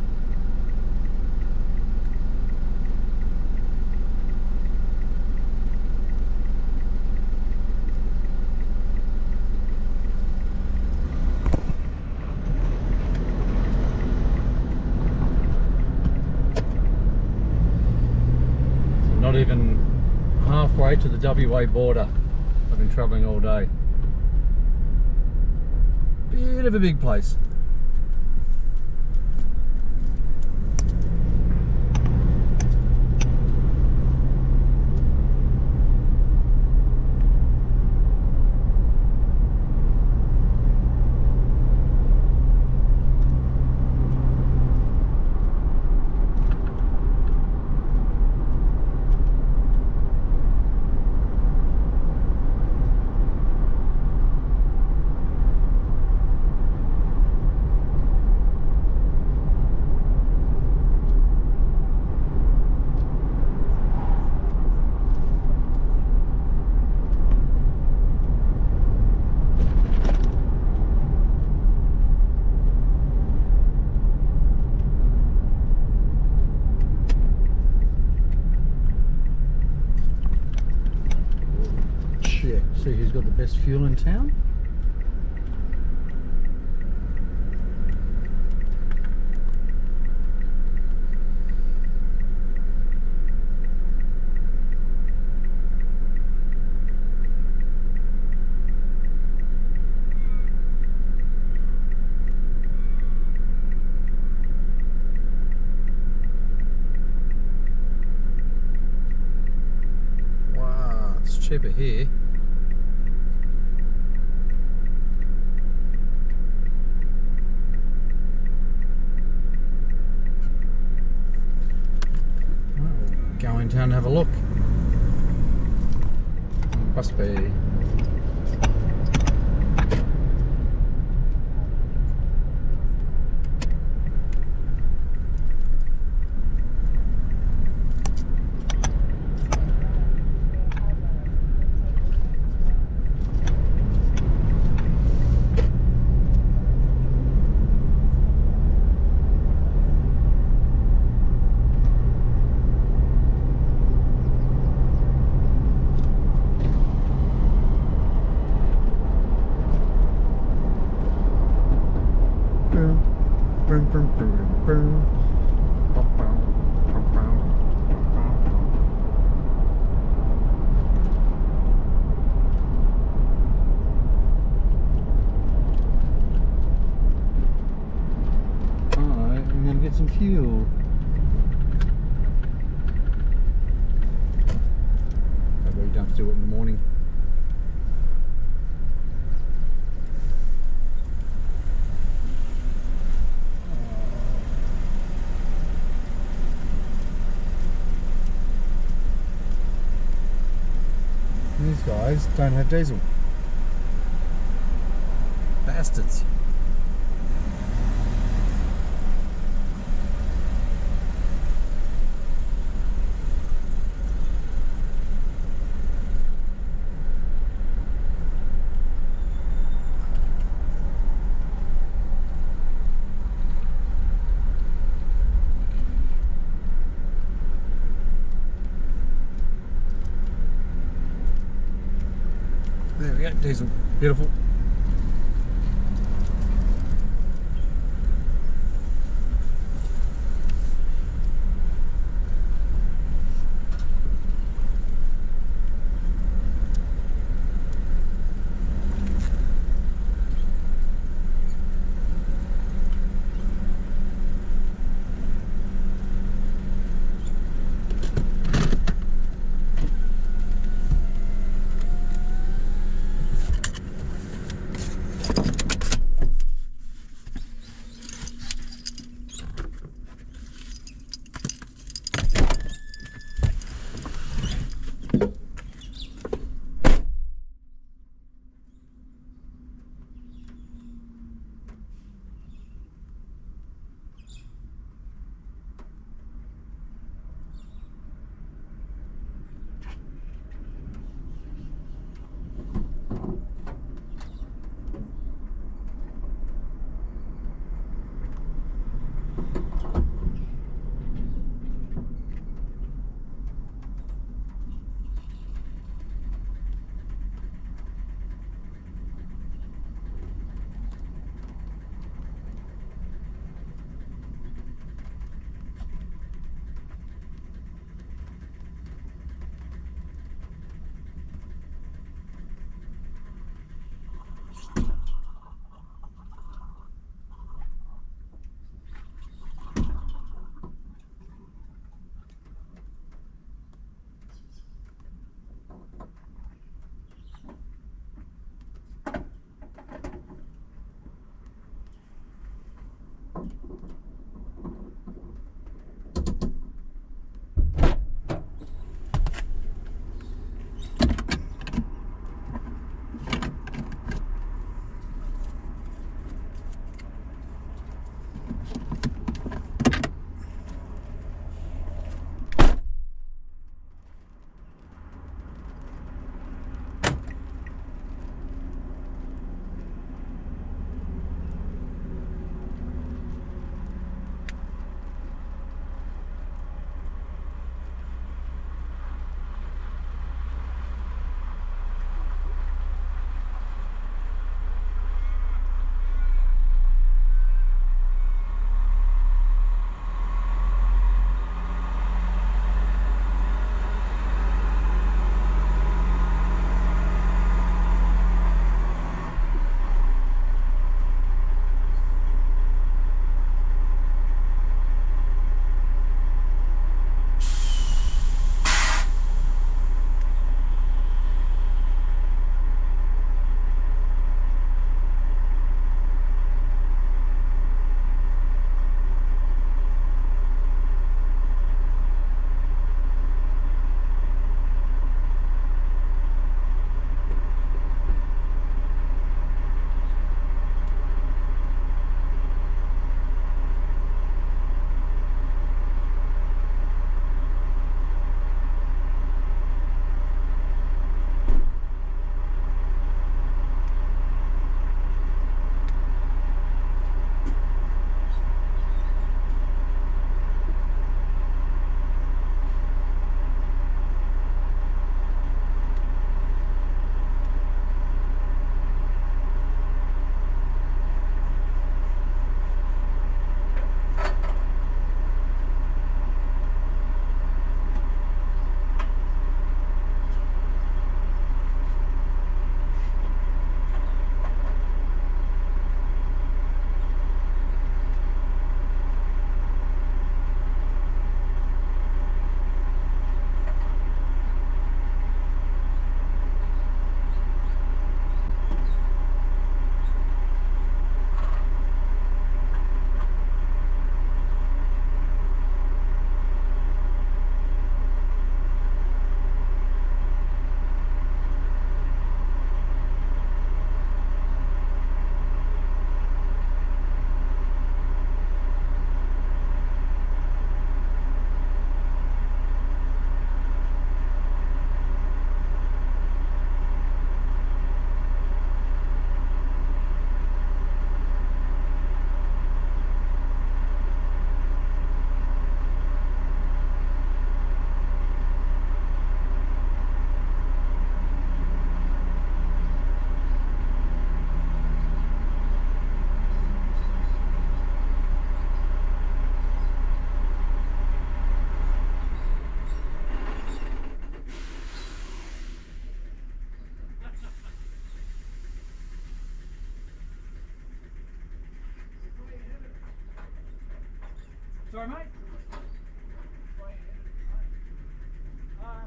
Not even halfway to the W A border. I've been travelling all day. Bit of a big place. See who's got the best fuel in town? Wow, it's cheaper here. Go in town and have a look. Must be. I'm gonna get some fuel. I've already done to do it in the morning. These guys don't have diesel. Bastards. There we go, diesel. Beautiful. Sorry, mate. Uh,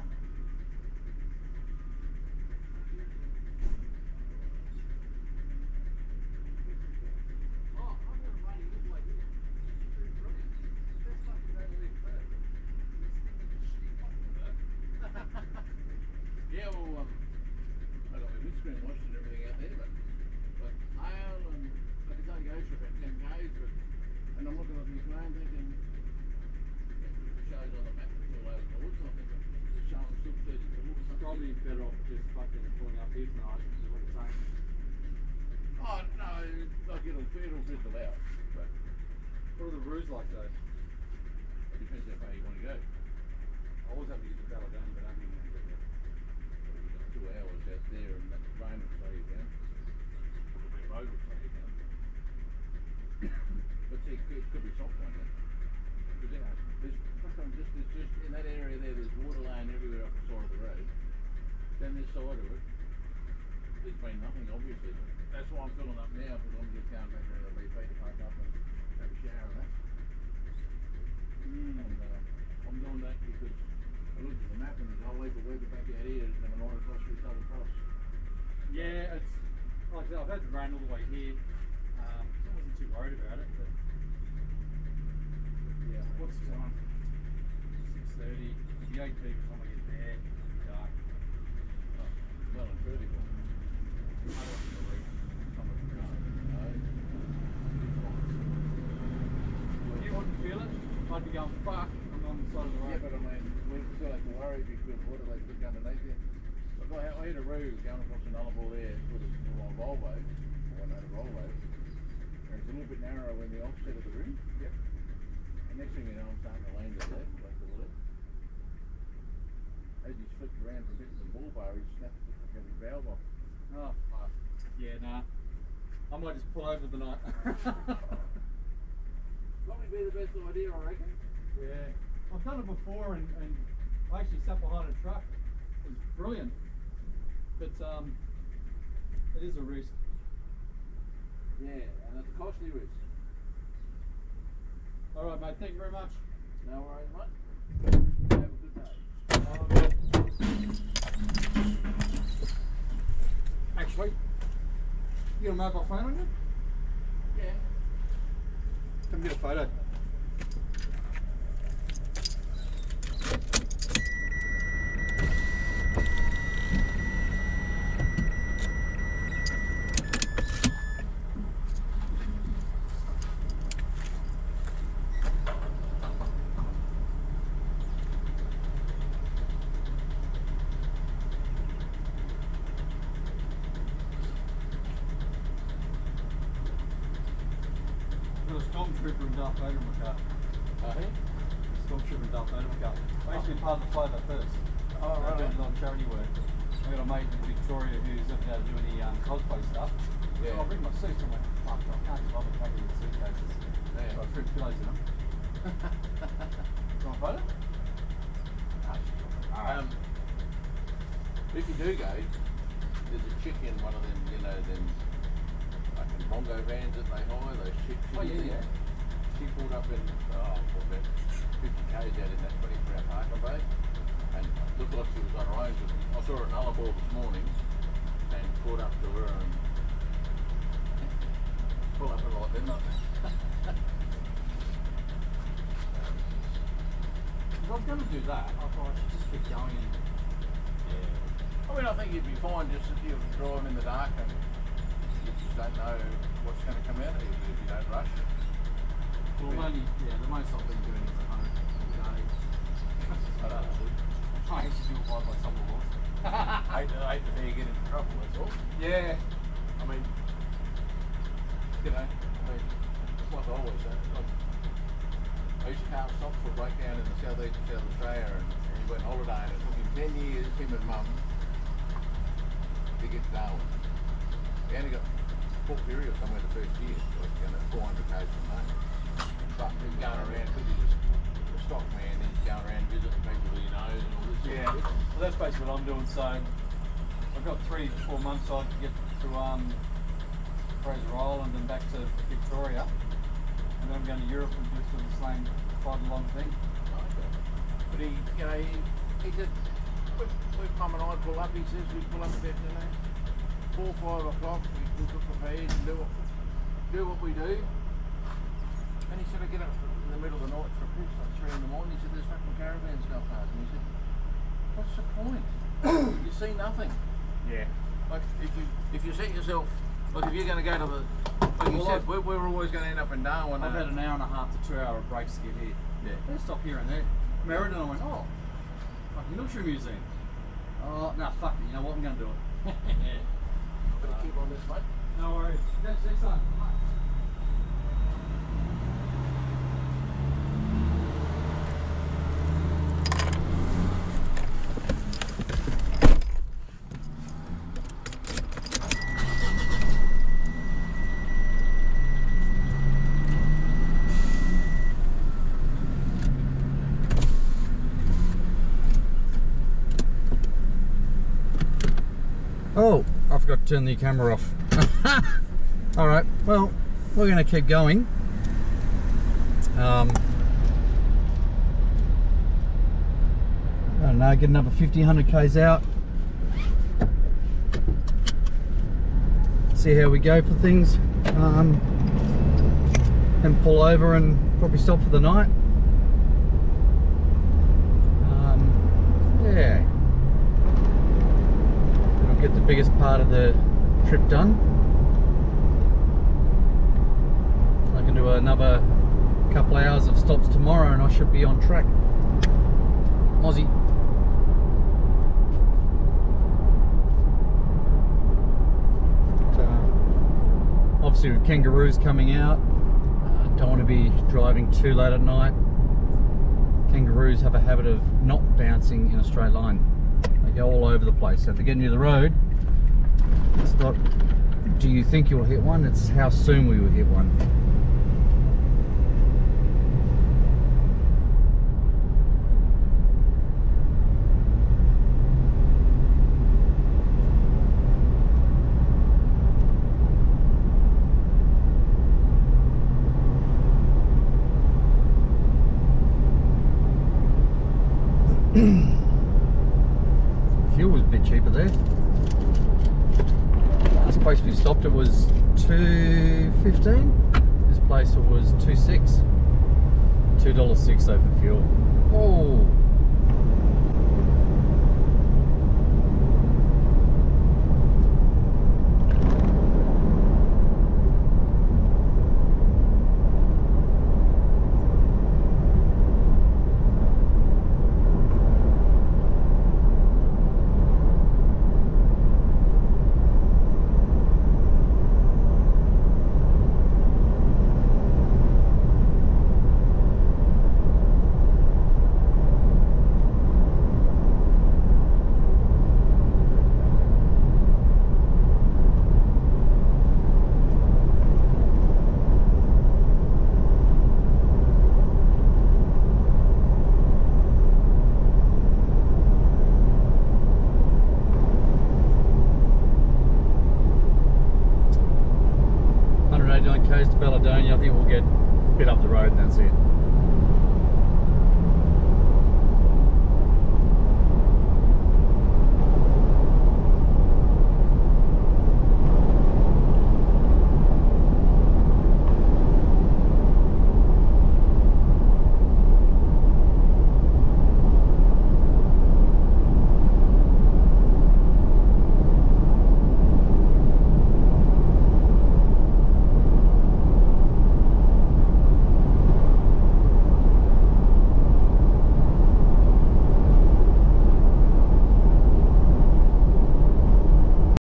Yeah, well, um, I got my windscreen washed and everything out there, but but hail and like it's only goes for about ten k's, but and I'm looking at my phone thinking it shows on the map it's all over the woods, and I'm thinking it's showing still thirty-two or something. probably better off just fucking pulling up here tonight, is what it's saying. Oh no, like it'll it'll fizzle out, but What are the routes like though? it depends how far you want to go. I always have to get to Balladone, but I don't think I'm gonna get there. So we've got two hours out there, and that rain will slow you down. Or the road will slow you down. But see, it could, it could be soft on that. Because there, there's sometimes just there's just in that area there, there's water laying everywhere up the side of the road. Then this side of it, there's been nothing obviously. That's why I'm filling up now, because I'm just going back there to leave to park up and have a shower and that. Mm. And uh, I'm doing that because I looked at the map and there's a whole heap of weather back out here, and I'm right across this double cross. Yeah, it's like I said, I've had the rain all the way here. Um, I wasn't too worried about it, but Yeah. what's the time? six thirty. It'll be eight p by the time I get there. It'll be dark. Well and truly, but I don't want to believe someone's no, crazy. no. If you wouldn't feel it, I'd be going, fuck, I'm on the side of the road. Yeah, but I mean, we still have to worry because what do they put underneath there? Look, I, I hit a roo going across the Nullarbor there with a, with my Volvo, or I had a Volvo, and it's a little bit narrower in the offset of the rim. Yep. And next thing you know, I'm starting to lean to the left, back to the left. As he's flipped around from bits and bull bar, he snapped the fucking valve off. Oh, fuck. Yeah, nah. I might just pull over the night. Probably be the best idea, I reckon. Yeah. I've done it before and, and I actually sat behind a truck. It was brilliant. But um, it is a risk. Yeah, and it's a costly risk. Alright, mate, thank you very much. No worries, mate. Have a good day. Actually, you got a mobile phone on you? Yeah. Come get a photo. Got a stormtrooper and Darth Vader in my car. Oh, hey? Stormtrooper and Darth Vader in my car. I actually part of the fly that first. Oh, I right. did it on charity work. I got a mate in Victoria who's not able to do any um, cosplay stuff. Yeah. So I bring my suits and went, fuck, I can't be bothered packing the suitcases. Yeah. So I threw pillows in them. Do you want a photo? Um, if you do go, there's a chick in one of them, you know, them fucking bongo vans that they hire, those shit Oh, yeah, things. yeah. She pulled up in, oh, for about fifty k's out in that twenty-four hour parking bay, and looked like she was on her own. 'Cause I saw her at Nullarbor this morning, and caught up to her and pull up and right then. If I was going to do that, I thought I should just keep going and Yeah. I mean, I think you'd be fine just if you're driving in the dark and you just don't know what's going to come out of you if you don't rush. well, I'm only, yeah, the most I've been doing is one hundred a day. I don't know. I actually do abide by some laws. I hate to, I hate to see you get into trouble, that's all. Yeah. I mean, you know, I mean, it's like I always say. Like, I used to carve stocks for breakdown in the southeast of South Australia, and, and he went holiday, and it took him ten years, him and mum, to get to Darwin. He only got Port Pirie or somewhere the first year, like, you know, four hundred k's from home. But he's going around, because he's just a stock man, he's going around visiting people that he knows and all this sort Yeah. of shit. Well, that's basically what I'm doing. So I've got three to four months so I can get to um, Fraser Island and back to Victoria. And then I'm going to Europe and do sort of the same riding along thing. Okay. But he, you know, he, he just, when, when Mum and I pull up, he says we pull up about, you know, four, five o'clock, we, we cook the feed and do what, do what we do. And he said, I get up in the middle of the night for a piss, like three in the morning. He said, there's fucking caravans going past. And he said, what's the point? You see nothing. Yeah. Like, if you if you set yourself, like if you're going to go to the, like you Well, said, I've- we're, we're always going to end up in Darwin. I've uh, had an hour and a half to two hour breaks to get here. Yeah. Let's stop here and there. Meriden, I went, oh, fucking military museum. Oh, no, fuck it. You know what? I'm going to do it. Better keep on this, mate. No worries. That's excellent. Oh, I forgot to turn the camera off. All right, well, we're going to keep going. Um, I don't know, get another fifty, one hundred Ks out. See how we go for things. Um, and pull over and probably stop for the night. Um, yeah. Get the biggest part of the trip done. I can do another couple hours of stops tomorrow and I should be on track. Aussie. But, uh, obviously with kangaroos coming out, I don't want to be driving too late at night. Kangaroos have a habit of not bouncing in a straight line. They go all over the place. So if they get near the road, it's not, do you think you'll hit one? It's how soon we will hit one. Fuel was a bit cheaper there. Last place we stopped it was two fifteen. This place it was two six. Two dollars six though for fuel. Oh.